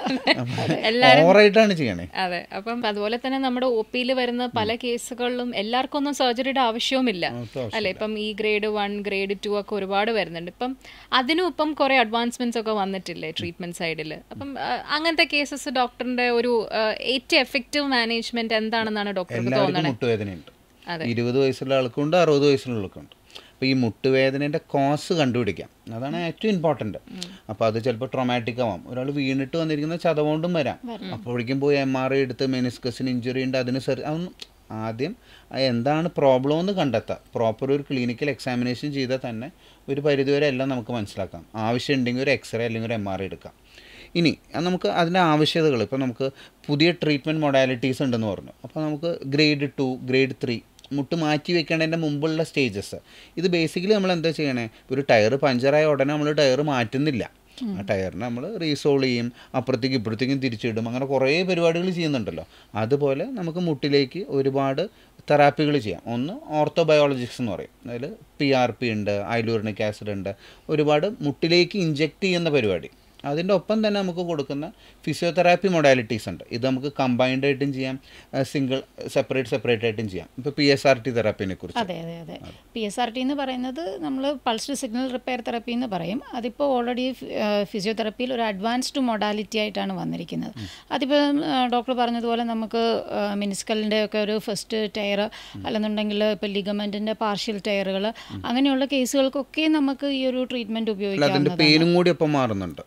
പറയും, ഓവറായിട്ടാണ് ചെയ്യണേ. അതെ. അപ്പം അതുപോലെ തന്നെ നമ്മുടെ ഒ പിയിൽ വരുന്ന പല കേസുകളിലും എല്ലാവർക്കും ഒന്നും സർജറിയുടെ ആവശ്യവുമില്ല അല്ലെ. ഇപ്പം ഈ ഗ്രേഡ് വൺ ഗ്രേഡ് ടു ഒക്കെ ഒരുപാട് വരുന്നുണ്ട്. ഇപ്പം അതിനും ഇപ്പം കുറെ അഡ്വാൻസ്മെന്റ്സ് ഒക്കെ വന്നിട്ടില്ലേ ട്രീറ്റ്മെന്റ് സൈഡിൽ. അപ്പം അങ്ങനത്തെ കേസസ് ഡോക്ടറിന്റെ ഒരു ഏറ്റവും എഫക്റ്റീവ് മാനേജ്മെന്റ് എന്താണെന്നാണ് ഡോക്ടർക്ക് തോന്നുന്നത്? മുട്ടുവേദനയുണ്ട്, ഇരുപത് വയസ്സുള്ള ആൾക്കുണ്ട്, അറുപത് വയസ്സുള്ള ആൾക്കുണ്ട്. അപ്പോൾ ഈ മുട്ടുവേദനേൻ്റെ കോസ് കണ്ടുപിടിക്കാം, അതാണ് ഏറ്റവും ഇമ്പോർട്ടൻറ്റ്. അപ്പോൾ അത് ചിലപ്പോൾ ട്രോമാറ്റിക് ആവാം, ഒരാൾ വീണിട്ട് വന്നിരിക്കുന്ന ചതവുകൊണ്ടും വരാം. അപ്പോഴേക്കും പോയി എം ആർ ഐ എടുത്ത് മെനിസ്കസിന് ഇഞ്ചുറി ഉണ്ട്, അതിന് സെർ അതൊന്നും ആദ്യം എന്താണ് പ്രോബ്ലം എന്ന് കണ്ടെത്താം. പ്രോപ്പർ ഒരു ക്ലിനിക്കൽ എക്സാമിനേഷൻ ചെയ്താൽ തന്നെ ഒരു പരിധിവരെ എല്ലാം നമുക്ക് മനസ്സിലാക്കാം. ആവശ്യമുണ്ടെങ്കിൽ ഒരു എക്സ്റേ അല്ലെങ്കിൽ ഒരു എം ആർ ഐ എടുക്കാം. ഇനി നമുക്ക് അതിൻ്റെ ആവശ്യതകൾ, ഇപ്പോൾ നമുക്ക് പുതിയ ട്രീറ്റ്മെൻറ്റ് മൊഡാലിറ്റീസ് ഉണ്ടെന്ന് പറഞ്ഞു. അപ്പോൾ നമുക്ക് ഗ്രേഡ് ടു ഗ്രേഡ് ത്രീ മുട്ട് മാറ്റി വെക്കേണ്ടതിൻ്റെ മുമ്പുള്ള സ്റ്റേജസ്. ഇത് ബേസിക്കലി നമ്മൾ എന്താ ചെയ്യണേ, ഒരു ടയർ പഞ്ചറായ ഉടനെ നമ്മൾ ടയർ മാറ്റുന്നില്ല, ആ ടയറിനെ നമ്മൾ റീസോൾവ് ചെയ്യും, അപ്പുറത്തേക്കും ഇപ്പുറത്തേക്കും തിരിച്ചിടും, അങ്ങനെ കുറേ പരിപാടികൾ ചെയ്യുന്നുണ്ടല്ലോ. അതുപോലെ നമുക്ക് മുട്ടിലേക്ക് ഒരുപാട് തെറാപ്പികൾ ചെയ്യാം. ഒന്ന് ഓർത്തോബയോളജിക്സ് എന്ന് പറയും, അതിൽ പി ആർ പി ഉണ്ട്, ഐലൂറിനിക് ആസിഡ് ഉണ്ട്, ഒരുപാട് മുട്ടിലേക്ക് ഇഞ്ചെക്റ്റ് ചെയ്യുന്ന പരിപാടി. അതിൻ്റെ ഒപ്പം തന്നെ നമുക്ക് കൊടുക്കുന്ന ഫിസിയോതെറാപ്പി മൊഡാലിറ്റീസ് ഉണ്ട്. ഇത് നമുക്ക് കമ്പൈൻഡ് ആയിട്ടും ചെയ്യാം, സിംഗിൾ സെപ്പറേറ്റ് സെപ്പറേറ്റ് ആയിട്ടും ചെയ്യാം. ഇപ്പോൾ പി എസ് ആർ ടി തെറാപ്പിനെ കുറിച്ച്. അതെ അതെ അതെ പി എസ് ആർ ടി എന്ന് പറയുന്നത് നമ്മൾ പൾസ്ഡ് സിഗ്നൽ റിപ്പയർ തെറാപ്പി എന്ന് പറയും. അതിപ്പോൾ ഓൾറെഡി ഫിസിയോതെറാപ്പിയിൽ ഒരു അഡ്വാൻസ്ഡ് മൊഡാലിറ്റി ആയിട്ടാണ് വന്നിരിക്കുന്നത്. അതിപ്പോൾ ഡോക്ടർ പറഞ്ഞതുപോലെ നമുക്ക് മിനിസ്കലിൻ്റെ ഒക്കെ ഒരു ഫസ്റ്റ് ടയർ, അല്ലെന്നുണ്ടെങ്കിൽ ഇപ്പോൾ ലിഗമെൻറ്റിൻ്റെ പാർഷ്യൽ ടയറുകൾ, അങ്ങനെയുള്ള കേസുകൾക്കൊക്കെ നമുക്ക് ഈ ഒരു ട്രീറ്റ്മെൻറ്റ് ഉപയോഗിക്കാം. പെയിനും കൂടി ഒപ്പം മാറുന്നുണ്ട്,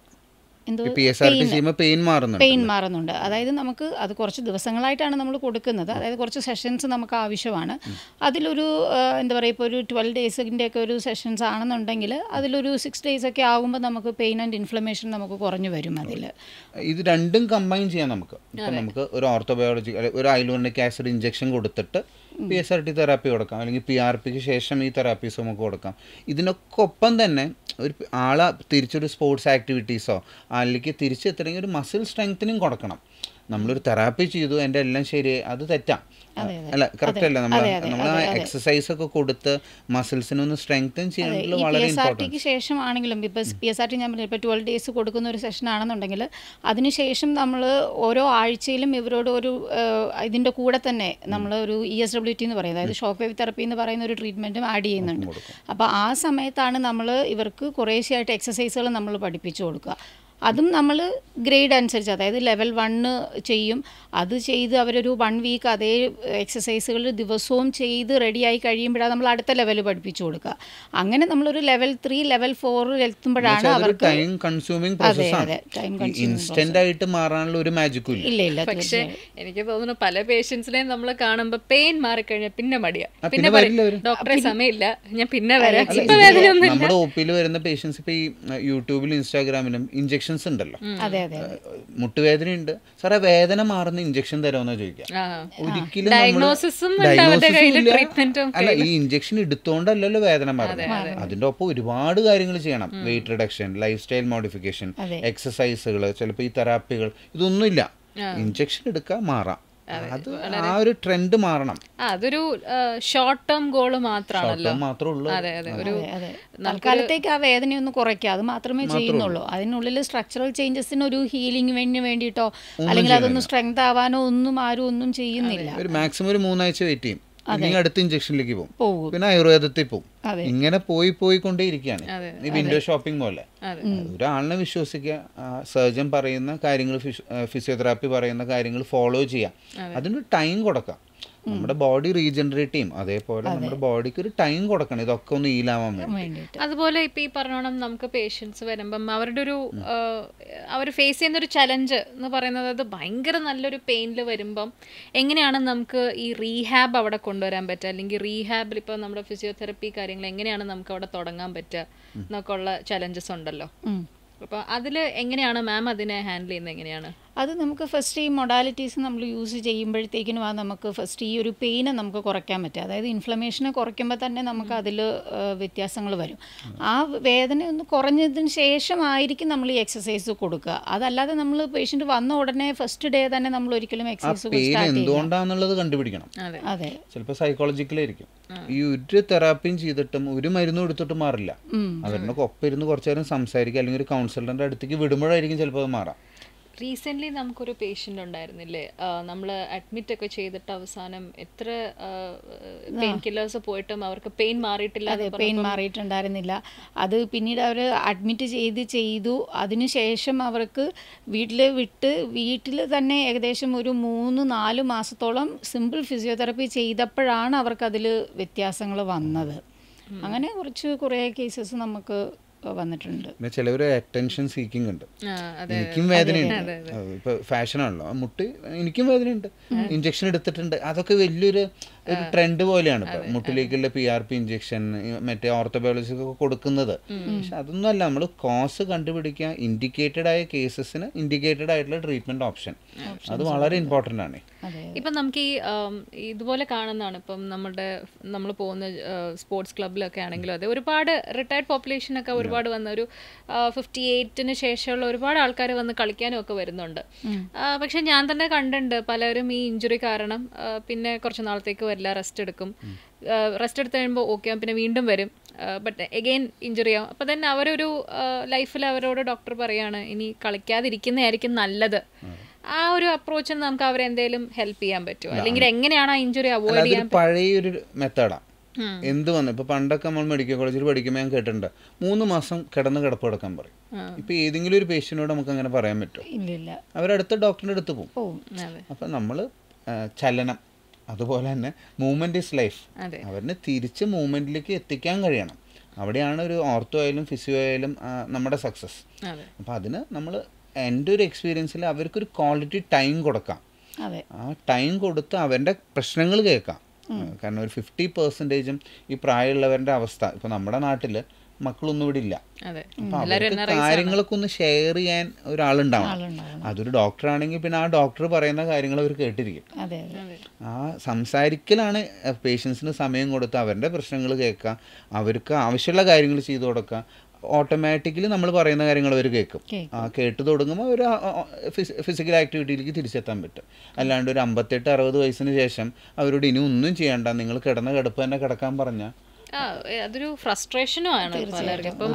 പെയിൻ മാറുന്നുണ്ട്. അതായത് നമുക്ക് അത് കുറച്ച് ദിവസങ്ങളായിട്ടാണ് നമ്മൾ കൊടുക്കുന്നത്, അതായത് കുറച്ച് സെഷൻസ് നമുക്ക് ആവശ്യമാണ്. അതിലൊരു എന്താ പറയുക, ഇപ്പോൾ ഒരു ട്വൽവ് ഡേയ്സിൻ്റെ ഒക്കെ ഒരു സെഷൻസ് ആണെന്നുണ്ടെങ്കിൽ അതിലൊരു സിക്സ് ഡേയ്സ് ഒക്കെ ആകുമ്പോൾ നമുക്ക് പെയിൻ ആൻഡ് ഇൻഫ്ലമേഷൻ നമുക്ക് കുറഞ്ഞു വരും. അതിൽ ഇത് രണ്ടും കമ്പൈൻ ചെയ്യാം നമുക്ക്. ഇപ്പം നമുക്ക് ഒരു ഓർത്തോബയോളജി ഒരു ഐലൂറിനിക് ആസിഡ് ഇഞ്ചക്ഷൻ കൊടുത്തിട്ട് P S R T therapy കൊടുക്കാം, അല്ലെങ്കിൽ പി ആർ പിക്ക് ശേഷം ഈ തെറാപ്പീസ് നമുക്ക് കൊടുക്കാം. ഇതിനൊക്കെ ഒപ്പം തന്നെ ഒരു ആളെ തിരിച്ചൊരു സ്പോർട്സ് ആക്ടിവിറ്റീസോ അല്ലെങ്കിൽ തിരിച്ചെത്തണമെങ്കിൽ ഒരു മസിൽ സ്ട്രെങ്തനിങ് കൊടുക്കണം. നമ്മളൊരു തെറാപ്പി ചെയ്തു എൻ്റെ എല്ലാം ശരിയായി, അത് തെറ്റാം അല്ല, കറക്റ്റ് അല്ല. നമ്മൾ നമ്മൾ ആ എക്സസൈസ് ഒക്കെ കൊടുത്ത് മസിൽസിനൊന്ന് സ്ട്രെങ്തൻ ചെയ്യേണ്ടത് വളരെ ഇമ്പോർട്ടൻറ്റ്. ശേഷമാണെങ്കിലും ഇപ്പോൾ പി എസ് ആർ ടി ഞാൻ പറഞ്ഞു, ഇപ്പോൾ ട്വൽവ് ഡേയ്സ് കൊടുക്കുന്ന ഒരു സെഷൻ ആണെന്നുണ്ടെങ്കിൽ അതിനുശേഷം നമ്മൾ ഓരോ ആഴ്ചയിലും ഇവരോട് ഒരു ഇതിൻ്റെ കൂടെ തന്നെ നമ്മൾ ഒരു ഇ എസ് ഡബ്ല്യു ടി എന്ന് പറയും, അതായത് ഷോക്ക് വേവ് തെറപ്പി എന്ന് പറയുന്ന ഒരു ട്രീറ്റ്മെൻറ്റും ആഡ് ചെയ്യുന്നുണ്ട്. അപ്പോൾ ആ സമയത്താണ് നമ്മൾ ഇവർക്ക് കുറേശ്ശെയായിട്ട് എക്സസൈസുകൾ നമ്മൾ പഠിപ്പിച്ചു കൊടുക്കുക. അതും നമ്മൾ ഗ്രേഡ് അനുസരിച്ച്, അതായത് ലെവൽ വണ്ണ് ചെയ്യും, അത് ചെയ്ത് അവരൊരു വൺ വീക്ക് അതേ എക്സസൈസുകൾ ദിവസവും ചെയ്ത് റെഡിയായി കഴിയുമ്പോഴാണ് നമ്മൾ അടുത്ത ലെവൽ പഠിപ്പിച്ചു കൊടുക്കുക. അങ്ങനെ നമ്മളൊരു ലെവൽ ത്രീ ലെവൽ ഫോറിൽ എത്തുമ്പോഴാണ് അവർക്ക് ടൈം കൺസ്യൂമിംഗ് പ്രോസസ്സാണ്. ഇൻസ്റ്റന്റ് ആയിട്ട് മാറാനുള്ള ഒരു മാജിക്കും ഇല്ല. ഇല്ല ഇല്ല പക്ഷേ എനിക്ക് തോന്നുന്നു പല പേഷ്യൻസിനെയും നമ്മൾ കാണുമ്പോൾ പെയിൻ മാറിക്കഴിഞ്ഞാൽ പിന്നെ മടിയാ, പിന്നെ ഡോക്ടറെ സമയമില്ല, ഞാൻ പിന്നെ വരാം. നമ്മുടെ ഒ പിയിൽ വരുന്ന പേഷ്യൻസ് ഇപ്പോൾ ഈ യൂട്യൂബിലും ഇൻസ്റ്റാഗ്രാമിലും ഇഞ്ചക്ഷൻ ഉണ്ടല്ലോ, മുട്ടുവേദനയുണ്ട് സാറേ, വേദന മാറുന്ന ഇഞ്ചക്ഷൻ തരാമെന്ന് ചോദിക്കാം. ഒരിക്കലും അല്ല, ഈ ഇഞ്ചക്ഷൻ എടുത്തോണ്ടല്ലോ വേദന മാറുന്നത്. അതിന്റെ ഒപ്പം ഒരുപാട് കാര്യങ്ങൾ ചെയ്യണം, weight reduction, lifestyle modification, എക്സസൈസുകൾ, ചിലപ്പോൾ ഈ തെറാപ്പികൾ, ഇതൊന്നുമില്ല. ഇഞ്ചക്ഷൻ എടുക്കുക, മാറാം. അത് ആ ഒരു ട്രെൻഡ് മാറണം. അതൊരു ഷോർട്ട് ടേം ഗോള് മാത്രമാണല്ലോ. അതെ അതെ ഒരു തൽക്കാലത്തേക്ക് ആ വേദനയൊന്ന് കുറയ്ക്കുക, അത് മാത്രമേ ചെയ്യുന്നുള്ളൂ. അതിനുള്ളിൽ സ്ട്രക്ചറൽ ചേഞ്ചസിന് ഒരു ഹീലിംഗിന് വേണ്ടിയിട്ടോ അല്ലെങ്കിൽ അതൊന്ന് സ്ട്രെങ്ത് ആവാനോ ഒന്നും ആരും ഒന്നും ചെയ്യുന്നില്ല. ഒരു മാക്സിമം ഒരു മൂന്നാഴ്ച വെയിറ്റ് ചെയ്യും, ഇല്ലെങ്കിൽ അടുത്ത ഇഞ്ചക്ഷനിലേക്ക് പോകും, പോകും. പിന്നെ ആയുർവേദത്തിൽ പോകും. അതെ. ഇങ്ങനെ പോയി പോയിക്കൊണ്ടേ ഇരിക്കുകയാണ് ഈ വിൻഡോ ഷോപ്പിംഗ് പോലെ. അതെ. ഒരാളിനെ വിശ്വസിക്കുക, സർജൻ പറയുന്ന കാര്യങ്ങൾ, ഫിസിയോതെറാപ്പി പറയുന്ന കാര്യങ്ങൾ ഫോളോ ചെയ്യാം, അതിന് ടൈം കൊടുക്കാം. നമ്മുടെ ബോഡി റീജനറേറ്റ് ചെയ്യും, അതേപോലെ നമ്മുടെ ബോഡിക്ക് ഒരു ടൈം കൊടുക്കണം ഇതൊക്കെ ഒന്ന് ഹീലാവാൻ വേണ്ടി. അതുപോലെ ഇപ്പൊ ഈ പറഞ്ഞോണം നമുക്ക് പേഷ്യൻസ് വരുമ്പം അവരുടെ ഒരു അവർ ഫേസ് ചെയ്യുന്ന ഒരു ചലഞ്ച് എന്ന് പറയുന്നത് അത് ഭയങ്കര നല്ലൊരു പെയിനിൽ വരുമ്പം എങ്ങനെയാണ് നമുക്ക് ഈ റീഹാബ് അവിടെ കൊണ്ടുവരാൻ പറ്റുക, അല്ലെങ്കിൽ റീഹാബിൽ ഇപ്പോൾ നമ്മുടെ ഫിസിയോതെറപ്പി കാര്യങ്ങൾ എങ്ങനെയാണ് നമുക്ക് അവിടെ തുടങ്ങാൻ പറ്റുക എന്നൊക്കെ ഉള്ള ചലഞ്ചസ് ഉണ്ടല്ലോ. അപ്പോൾ അതിൽ എങ്ങനെയാണ് മാം അതിനെ ഹാൻഡിൽ ചെയ്യുന്നത് എങ്ങനെയാണ്? അത് നമുക്ക് ഫസ്റ്റ് ഈ മൊഡാലിറ്റീസ് നമ്മൾ യൂസ് ചെയ്യുമ്പോഴത്തേക്കിനും ആ നമുക്ക് ഫസ്റ്റ് ഈ ഒരു പെയിനെ നമുക്ക് കുറയ്ക്കാൻ പറ്റും. അതായത് ഇൻഫ്ലമേഷനെ കുറയ്ക്കുമ്പോൾ തന്നെ നമുക്ക് അതിൽ വ്യത്യാസങ്ങൾ വരും. ആ വേദന ഒന്ന് കുറഞ്ഞതിന് ശേഷമായിരിക്കും നമ്മൾ ഈ എക്സസൈസ് കൊടുക്കുക. അതല്ലാതെ നമ്മൾ പേഷ്യൻ്റ് വന്ന ഉടനെ ഫസ്റ്റ് ഡേ തന്നെ നമ്മൾ ഒരിക്കലും എക്സസൈസ് എന്തുകൊണ്ടാണെന്നുള്ളത് കണ്ടുപിടിക്കണം. അതെ, ചിലപ്പോൾ സൈക്കോളജിക്കലായിരിക്കും. ഈ ഒരു തെറാപ്പിയും ചെയ്തിട്ടും ഒരു മരുന്നും എടുത്തിട്ട് മാറില്ല. അവരുടെ ഒപ്പം ഇരുന്ന് കുറച്ചു നേരം സംസാരിക്കുക, അല്ലെങ്കിൽ ഒരു കൗൺസിലറിന്റെ അടുത്തേക്ക് വിടുമ്പോഴായിരിക്കും ചിലപ്പോൾ അത് മാറാം. റീസെൻ്റ്ലി നമുക്കൊരു പേഷ്യൻ്റ് ഉണ്ടായിരുന്നില്ലേ, നമ്മൾ അഡ്മിറ്റ് ഒക്കെ ചെയ്തിട്ട് അവസാനം എത്ര പെയിൻ കില്ലേഴ്സ് പോയിട്ടും അവർക്ക് പെയിൻ മാറിയിട്ടില്ല. അതെ, പെയിൻ മാറിയിട്ടുണ്ടായിരുന്നില്ല. അത് പിന്നീട് അവർ അഡ്മിറ്റ് ചെയ്ത് ചെയ്തു. അതിനുശേഷം അവർക്ക് വീട്ടിൽ വിട്ട് വീട്ടിൽ തന്നെ ഏകദേശം ഒരു മൂന്ന് നാല് മാസത്തോളം സിമ്പിൾ ഫിസിയോതെറാപ്പി ചെയ്തപ്പോഴാണ് അവർക്കതിൽ വ്യത്യാസങ്ങൾ വന്നത്. അങ്ങനെ കുറച്ച് കുറേ കേസസ് നമുക്ക് വന്നിട്ടുണ്ട്. പിന്നെ ചിലവർ അറ്റൻഷൻ സീക്കിംഗ് ഉണ്ട്. എനിക്കും വേദനയുണ്ട്, ഇപ്പൊ ഫാഷനാണല്ലോ, മുട്ട് എനിക്കും വേദനയുണ്ട്, ഇഞ്ചക്ഷൻ എടുത്തിട്ടുണ്ട്. അതൊക്കെ വലിയൊരു ഒരു ട്രെൻഡ് പോലെയാണ് ഇപ്പൊ മുട്ടിലേക്കുള്ള പി ആർ പി ഇഞ്ചക്ഷൻ, മറ്റേ ഓർത്തോബയോളജി ഒക്കെ കൊടുക്കുന്നത്. പക്ഷെ അതൊന്നും അല്ല, നമ്മൾ കോസ് കണ്ടുപിടിക്കുക, ഇൻഡിക്കേറ്റഡ് ആയ കേസസിന് ഇൻഡിക്കേറ്റഡ് ആയിട്ടുള്ള ട്രീറ്റ്മെന്റ് ഓപ്ഷൻ, അത് വളരെ ഇമ്പോർട്ടൻ്റ് ആണ്. ഇപ്പം നമുക്ക് ഈ ഇതുപോലെ കാണുന്നതാണ്, ഇപ്പം നമ്മുടെ നമ്മൾ പോകുന്ന സ്പോർട്സ് ക്ലബിലൊക്കെ ആണെങ്കിലും അതെ, ഒരുപാട് റിട്ടയർഡ് പോപ്പുലേഷനൊക്കെ ഒരുപാട് വന്ന ഒരു ഫിഫ്റ്റി എയ്റ്റിന് ശേഷമുള്ള ഒരുപാട് ആൾക്കാർ വന്ന് കളിക്കാനും ഒക്കെ വരുന്നുണ്ട്. പക്ഷെ ഞാൻ തന്നെ കണ്ടിട്ടുണ്ട് പലരും ഈ ഇഞ്ചുറി കാരണം പിന്നെ കുറച്ച് നാളത്തേക്ക് വരില്ല, റെസ്റ്റ് എടുക്കും. റെസ്റ്റ് എടുത്ത് കഴിയുമ്പോൾ ഓക്കെ പിന്നെ വീണ്ടും വരും, ബട്ട് എഗെയിൻ ഇഞ്ചുറി ആവും. അപ്പോൾ തന്നെ അവരൊരു ലൈഫിൽ അവരോട് ഡോക്ടർ പറയാണ് ഇനി കളിക്കാതിരിക്കുന്നതായിരിക്കും നല്ലത്. ആ ഒരു അപ്രോച്ചിന് നമുക്ക് അവരെ എന്തെങ്കിലും ഹെൽപ്പ് ചെയ്യാൻ പറ്റുമോ, അല്ലെങ്കിൽ എങ്ങനെയാണ് ആ ഇഞ്ചുറി അവോയ്ഡ് ചെയ്യാൻ? പഴയൊരു മെത്തേഡാണ്. എന്ത് വന്നു ഇപ്പൊ പണ്ടൊക്കെ നമ്മൾ മെഡിക്കൽ കോളേജിൽ പഠിക്കുമ്പോൾ ഞാൻ കേട്ടിട്ടുണ്ട്, മൂന്ന് മാസം കിടന്ന് കിടപ്പ് കിടക്കാൻ പറയും. ഇപ്പൊ ഏതെങ്കിലും ഒരു പേഷ്യന്റിനോട് നമുക്ക് അങ്ങനെ പറയാൻ പറ്റുമോ? ഇല്ല. അവരടുത്ത ഡോക്ടറിന്റെ അടുത്ത് പോകും. അപ്പൊ നമ്മള് ചലനം, അതുപോലെ തന്നെ മൂവ്മെന്റ് ഈസ് ലൈഫ്, അവരിനെ തിരിച്ച് മൂവ്മെന്റിലേക്ക് എത്തിക്കാൻ കഴിയണം. അവിടെയാണ് ഒരു ഓർത്തോ ആയാലും ഫിസിയോ ആയാലും നമ്മുടെ സക്സസ്. അപ്പൊ അതിന് നമ്മൾ എൻ്റെ ഒരു എക്സ്പീരിയൻസിൽ അവർക്കൊരു ക്വാളിറ്റി ടൈം കൊടുക്കാം. ആ ടൈം കൊടുത്ത് അവരുടെ പ്രശ്നങ്ങൾ കേൾക്കാം. കാരണം ഒരു ഫിഫ്റ്റി പെർസെൻറ്റേജും ഈ പ്രായമുള്ളവരുടെ അവസ്ഥ ഇപ്പം നമ്മുടെ നാട്ടിൽ മക്കളൊന്നും ഇവിടെ ഇല്ല. അപ്പം അവർക്ക് കാര്യങ്ങളൊക്കെ ഒന്ന് ഷെയർ ചെയ്യാൻ ഒരാളുണ്ടാവണം. അതൊരു ഡോക്ടറാണെങ്കിൽ പിന്നെ ആ ഡോക്ടർ പറയുന്ന കാര്യങ്ങൾ അവർ കേട്ടിരിക്കും. ആ സംസാരിക്കലാണ് പേഷ്യൻസിന് സമയം കൊടുത്ത് അവരുടെ പ്രശ്നങ്ങൾ കേൾക്കുക, അവർക്ക് ആവശ്യമുള്ള കാര്യങ്ങൾ ചെയ്തു കൊടുക്കുക. ഓട്ടോമാറ്റിക്കലി നമ്മൾ പറയുന്ന കാര്യങ്ങൾ അവർ കേൾക്കും. ആ കേട്ട് തുടങ്ങുമ്പോൾ ഒരു ഫിസിക്കൽ ആക്ടിവിറ്റിയിലേക്ക് തിരിച്ചെത്താൻ പറ്റും. അല്ലാണ്ട് ഒരു അമ്പത്തെട്ട് അറുപത് വയസ്സിന് ശേഷം അവരോട് ഇനി ഒന്നും ചെയ്യണ്ട, നിങ്ങൾ കിടന്ന കിടപ്പ് തന്നെ കിടക്കാൻ പറഞ്ഞാൽ അതൊരു ഫ്രസ്ട്രേഷനും ആണ് പലർക്കും.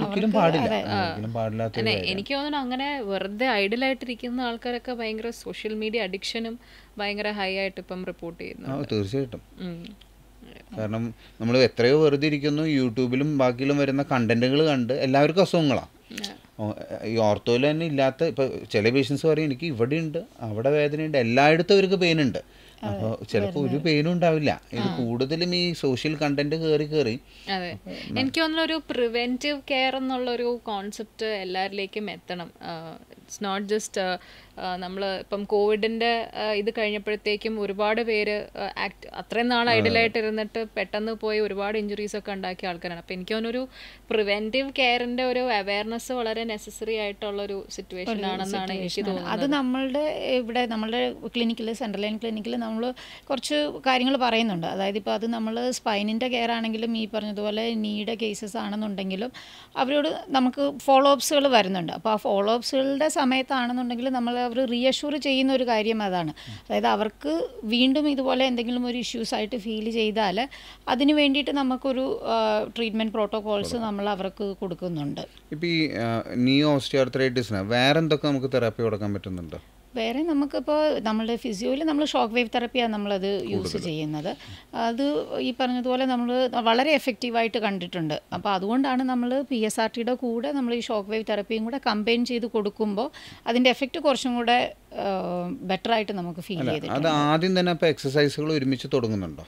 എനിക്ക് തോന്നുന്നു അങ്ങനെ വെറുതെ ഐഡലായിട്ടിരിക്കുന്ന ആൾക്കാരൊക്കെ ഭയങ്കര സോഷ്യൽ മീഡിയ അഡിക്ഷനും ഭയങ്കര ഹൈ ആയിട്ട് ഇപ്പം റിപ്പോർട്ട് ചെയ്യുന്നു. തീർച്ചയായിട്ടും. കാരണം നമ്മൾ എത്രയോ വെറുതെ ഇരിക്കുന്നു, യൂട്യൂബിലും ബാക്കിയിലും വരുന്ന കണ്ടന്റുകൾ കണ്ട് എല്ലാവർക്കും അസുഖങ്ങളാണ്. ഈ ഓർത്തോയിൽ തന്നെ ഇല്ലാത്ത ഇപ്പോൾ ചില പേഷ്യൻസ് പറയും എനിക്ക് ഇവിടെ ഉണ്ട് അവിടെ വേദനയുണ്ട്, എല്ലായിടത്തും അവർക്ക് പെയിൻ ഉണ്ട്. അപ്പോൾ ചിലപ്പോൾ ഒരു പെയിനും ഉണ്ടാവില്ല. ഇത് കൂടുതലും ഈ സോഷ്യൽ കണ്ടന്റ് കയറി കയറി. അതെ, എനിക്ക് തോന്നുന്നു ഒരു പ്രിവെന്റീവ് കെയർ എന്നുള്ളൊരു കോൺസെപ്റ്റ് എല്ലാവരിലേക്കും എത്തണം. ഇറ്റ്സ് നോട്ട് ജസ്റ്റ് നമ്മൾ ഇപ്പം കോവിഡിൻ്റെ ഇത് കഴിഞ്ഞപ്പോഴത്തേക്കും ഒരുപാട് പേര് ആക്ട് അത്രയും നാൾ ഐഡലായിട്ട് ഇരുന്നിട്ട് പെട്ടെന്ന് പോയി ഒരുപാട് ഇഞ്ചുറീസ് ഒക്കെ ഉണ്ടാക്കിയ ആൾക്കാരാണ്. അപ്പോൾ എനിക്ക് തോന്നുന്നൊരു പ്രിവെന്റീവ് കെയറിൻ്റെ ഒരു അവയർനെസ് വളരെ നെസസറി ആയിട്ടുള്ളൊരു സിറ്റുവേഷൻ ആണെന്നാണ് എനിക്ക് തോന്നുന്നത്. അത് നമ്മളുടെ ഇവിടെ നമ്മളുടെ ക്ലിനിക്കിൽ സെൻട്രൽ ലൈൻ ക്ലിനിക്കിൽ നമ്മൾ കുറച്ച് കാര്യങ്ങൾ പറയുന്നുണ്ട്. അതായത് ഇപ്പോൾ അത് നമ്മൾ സ്പൈനിൻ്റെ കെയർ ആണെങ്കിലും ഈ പറഞ്ഞതുപോലെ നീയുടെ കേസസ് ആണെന്നുണ്ടെങ്കിലും അവരോട് നമുക്ക് ഫോളോ അപ്സുകൾ വരുന്നുണ്ട്. അപ്പോൾ ആ ഫോളോ അപ്സുകളുടെ സമയത്താണെന്നുണ്ടെങ്കിൽ നമ്മൾ അവർ റീഅഷ്യൂർ ചെയ്യുന്ന ഒരു കാര്യം അതാണ്. അതായത് അവർക്ക് വീണ്ടും ഇതുപോലെ എന്തെങ്കിലും ഒരു ഇഷ്യൂസ് ആയിട്ട് ഫീൽ ചെയ്താൽ അതിന് വേണ്ടിയിട്ട് നമുക്കൊരു ട്രീറ്റ്മെൻറ്റ് പ്രോട്ടോകോൾസ് നമ്മൾ അവർക്ക് കൊടുക്കുന്നുണ്ട്. ഇപ്പോൾ ഈ നീ ഓസ്റ്റിയോആർത്രൈറ്റിസിന് വേറെ എന്തൊക്കെ നമുക്ക് തെറാപ്പി കൊടുക്കാൻ പറ്റുന്നുണ്ടോ? വേറെ നമുക്കിപ്പോൾ നമ്മളുടെ ഫിസിയോയിൽ നമ്മൾ ഷോക്ക് വേവ് തെറപ്പിയാണ് നമ്മളത് യൂസ് ചെയ്യുന്നത്. അത് ഈ പറഞ്ഞതുപോലെ നമ്മൾ വളരെ എഫക്റ്റീവായിട്ട് കണ്ടിട്ടുണ്ട്. അപ്പോൾ അതുകൊണ്ടാണ് നമ്മൾ പി എസ് ആർ ടിയുടെ കൂടെ നമ്മൾ ഈ ഷോക്ക് വേവ് തെറപ്പിയും കൂടെ കമ്പൈൻ ചെയ്ത് കൊടുക്കുമ്പോൾ അതിൻ്റെ എഫക്റ്റ് കുറച്ചും കൂടെ ബെറ്ററായിട്ട് നമുക്ക് ഫീൽ ചെയ്തിട്ടുണ്ട്. അത് ആദ്യം തന്നെ അപ്പോൾ എക്സസൈസുകൾ ഒരുമിച്ച് തുടങ്ങുന്നുണ്ടോ?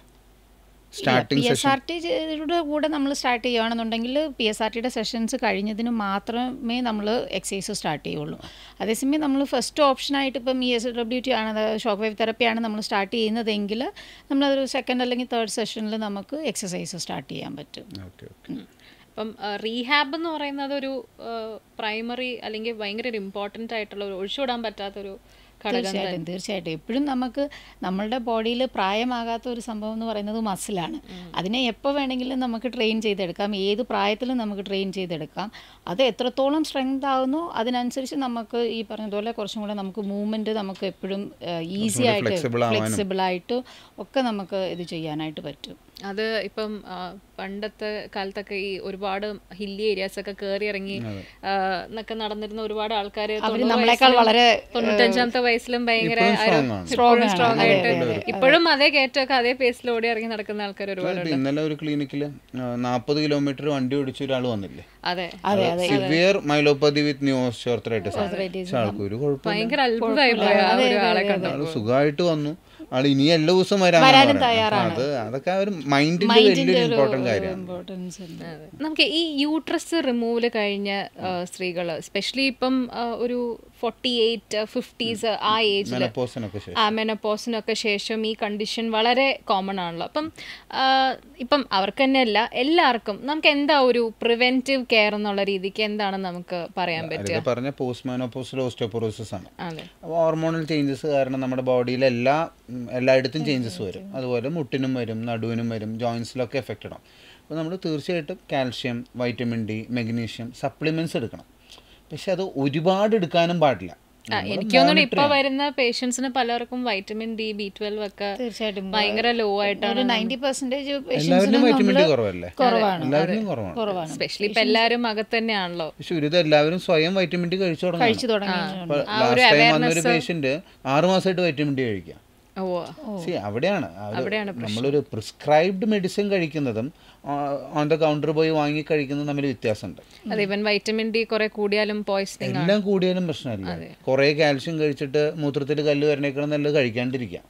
പി എസ് ആർ ടിയുടെ കൂടെ നമ്മൾ സ്റ്റാർട്ട് ചെയ്യുകയാണെന്നുണ്ടെങ്കിൽ പി എസ് ആർ ടിയുടെ സെഷൻസ് കഴിഞ്ഞതിന് മാത്രമേ നമ്മൾ എക്സസൈസ് സ്റ്റാർട്ട് ചെയ്യുള്ളൂ. അതേസമയം നമ്മൾ ഫസ്റ്റ് ഓപ്ഷനായിട്ട് ഇപ്പം ഇ എസ് ഡബ്ല്യു ടി ആണ്, ഷോക്ക് വേവ് തെറപ്പിയാണ് നമ്മൾ സ്റ്റാർട്ട് ചെയ്യുന്നതെങ്കിൽ നമ്മളതൊരു സെക്കൻഡ് അല്ലെങ്കിൽ തേർഡ് സെഷനിൽ നമുക്ക് എക്സസൈസ് സ്റ്റാർട്ട് ചെയ്യാൻ പറ്റും. അപ്പം റീഹാബ് എന്ന് പറയുന്നത് ഒരു പ്രൈമറി അല്ലെങ്കിൽ ഭയങ്കര ഒരു ഇമ്പോർട്ടൻ്റ് ആയിട്ടുള്ള ഒരു ഒഴിച്ചുവിടാൻ പറ്റാത്തൊരു തീർച്ചയായിട്ടും തീർച്ചയായിട്ടും എപ്പോഴും നമുക്ക് നമ്മളുടെ ബോഡിയിൽ പ്രായമാകാത്ത ഒരു സംഭവം എന്ന് പറയുന്നത് മസിലാണ്. അതിനെ എപ്പോൾ വേണമെങ്കിലും നമുക്ക് ട്രെയിൻ ചെയ്തെടുക്കാം, ഏത് പ്രായത്തിലും നമുക്ക് ട്രെയിൻ ചെയ്തെടുക്കാം. അത് എത്രത്തോളം സ്ട്രെങ്ത് ആകുന്നു അതിനനുസരിച്ച് നമുക്ക് ഈ പറഞ്ഞതുപോലെ കുറച്ചും കൂടെ നമുക്ക് മൂവ്മെൻറ്റ് നമുക്ക് എപ്പോഴും ഈസി ആയിട്ട് ഫ്ലെക്സിബിളായിട്ട് ഒക്കെ നമുക്ക് ഇത് ചെയ്യാനായിട്ട് പറ്റും. അത് ഇപ്പം പണ്ടത്തെ കാലത്തൊക്കെ ഈ ഒരുപാട് ഹില്ലി ഏരിയാസ് ഒക്കെ കയറി ഇറങ്ങി എന്നൊക്കെ നടന്നിരുന്ന ഒരുപാട് ആൾക്കാർ നമ്മളെക്കാൾ വളരെ തൊണ്ണൂറ്റഞ്ചാമത്തെ വയസ്സിലും ഭയങ്കര സ്ട്രോങ് ആയിട്ട് ഇപ്പോഴും അതേ കയറ്റമൊക്കെ അതേ പേസിൽ ഓടി ഇറങ്ങി നടക്കുന്ന ആൾക്കാർ ഒരുപാട്. ഇന്നലെ ഒരു ക്ലിനിക്കിൽ നാൽപ്പത് കിലോമീറ്റർ വണ്ടി ഓടിച്ച ഒരാൾ വന്നില്ലേ, അതെ severe myelopathy with new osteoarthritis. ആൾക്ക് ഒരു കുഴപ്പമില്ല, ഭയങ്കര അത്ഭുതമായി പോയ ഒരാളെ കണ്ടു. സുഖമായിട്ട് വന്നു. ആൾ ഇനി എല്ലാ ദിവസവും വരാനും തയ്യാറാണ്. അത് അതൊക്കെ ഒരു മൈൻഡിന്റെ വലിയൊരു ഇമ്പോർട്ടന്റ് കാര്യമാണ്. നമുക്ക് ഈ യൂട്രസ് റിമൂവൽ കഴിഞ്ഞ സ്ത്രീകൾ സ്പെഷ്യലി ഇപ്പം ഒരു ഫോർട്ടി എയ്റ്റ് ഫിഫ്റ്റീസ് ആ ഏജിൽ ആ മെനപ്പോസിനൊക്കെ ശേഷം ഈ കണ്ടീഷൻ വളരെ കോമൺ ആണല്ലോ. അപ്പം ഇപ്പം അവർക്ക് തന്നെയല്ല എല്ലാവർക്കും നമുക്ക് എന്താ ഒരു പ്രിവെന്റീവ് കെയർ എന്നുള്ള രീതിക്ക് എന്താണ് നമുക്ക് പറയാൻ പറ്റുക? പറഞ്ഞ പോസ്റ്റ് മെനോപോസൽ ഓസ്റ്റിയോപൊറോസിസ് ആണ്. അപ്പോൾ ഹോർമോണൽ ചേഞ്ചസ് കാരണം നമ്മുടെ ബോഡിയിൽ എല്ലാ എല്ലായിടത്തും ചേഞ്ചസ് വരും. അതുപോലെ മുട്ടിനും വരും, നടുവിനും വരും, ജോയിൻസിലൊക്കെ എഫക്റ്റ് ഇടാം. അപ്പോൾ നമ്മൾ തീർച്ചയായിട്ടും calcium, vitamin D, magnesium supplements എടുക്കണം. പക്ഷെ അത് ഒരുപാട് എടുക്കാനും പാടില്ല. എനിക്ക് തോന്നുന്നു ഇപ്പൊ വരുന്ന പേഷ്യൻസിന് പലർക്കും വൈറ്റമിൻ ഡി, ബി ട്വൽവ് ഒക്കെ തീർച്ചയായിട്ടും ഭയങ്കര ലോ ആയിട്ടാണ്. നയൻറ്റി പെർസെന്റേജ് എല്ലാവരും വൈറ്റമിൻ ഡി കുറവല്ലേ, എല്ലാവരും കുറവാണ്. സ്പെഷ്യലി ഇപ്പൊ എല്ലാവരും അകത്ത് തന്നെയാണല്ലോ. പക്ഷെ ഒരു എല്ലാവരും സ്വയം വൈറ്റമിൻ ഡി കഴിച്ചു തുടങ്ങി. ലാസ്റ്റ് ടൈം വന്നൊരു പേഷ്യന്റ് ആറു മാസമായിട്ട് വൈറ്റമിൻ ഡി കഴിക്കാം. അവിടെയാണ് നമ്മളൊരു പ്രിസ്ക്രൈബ്ഡ് മെഡിസിൻ കഴിക്കുന്നതും ഓൺ ദ കൗണ്ടർ പോയി വാങ്ങി കഴിക്കുന്നതും തമ്മിൽ വ്യത്യാസമുണ്ട്. വൈറ്റമിൻ ഡി കുറെ കൂടിയാലും പോയിസണിങ്, എല്ലാം കൂടിയാലും പ്രശ്നമില്ല. കുറെ കാൽഷ്യം കഴിച്ചിട്ട് മൂത്രത്തിൽ കല്ല് വരണേക്കാളും നല്ലത് കഴിക്കാണ്ടിരിക്കാം.